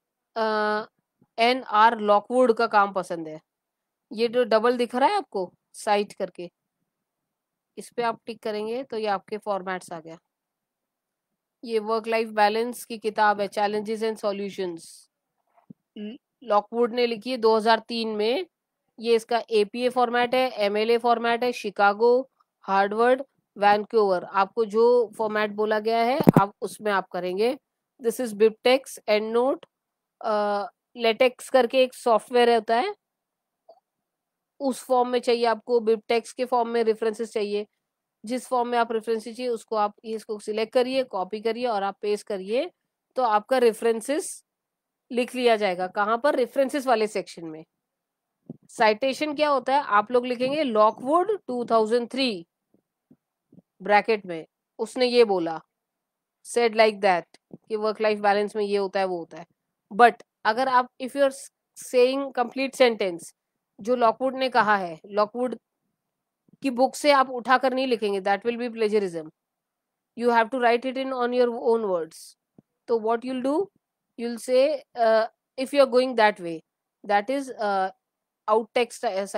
NR लॉकवुड का काम पसंद है, ये जो डबल दिख रहा है आपको साइट करके, इस पे आप टिक करेंगे तो ये आपके फॉर्मेट्स आ गया। ये वर्क लाइफ बैलेंस की किताब है, चैलेंजेस एंड सॉल्यूशंस, लॉकवुड ने लिखी है 2003 में। ये इसका APA फॉर्मेट है, MLA फॉर्मेट है, शिकागो, हार्वर्ड, वैंकूवर, आपको जो फॉर्मेट बोला गया है आप उसमें आप करेंगे। This is BibTeX, EndNote, LaTeX करके एक सॉफ्टवेयर होता है, उस फॉर्म में चाहिए आपको, बिबटेक्स के फॉर्म में रेफरेंसेस चाहिए, जिस फॉर्म में आप रेफरेंसेस चाहिए उसको आप इसको सिलेक्ट करिए, कॉपी करिए और आप पेस्ट करिए, तो आपका रेफरेंसेस लिख लिया जाएगा। कहाँ पर? रेफरेंसेस वाले सेक्शन में। साइटेशन क्या होता है, आप लोग लिखेंगे लॉकवुड 2003 ब्रैकेट में, उसने ये बोला, सेड लाइक दैट, कि वर्क लाइफ बैलेंस में ये होता है वो होता है। बट अगर आप if you are saying complete sentence जो लॉकवुड ने कहा है, लॉकवुड की बुक से आप उठा कर नहीं लिखेंगे, that will be plagiarism, you have to write it in on your own words. So what you'll do, you'll say, if you're going that way, that is out text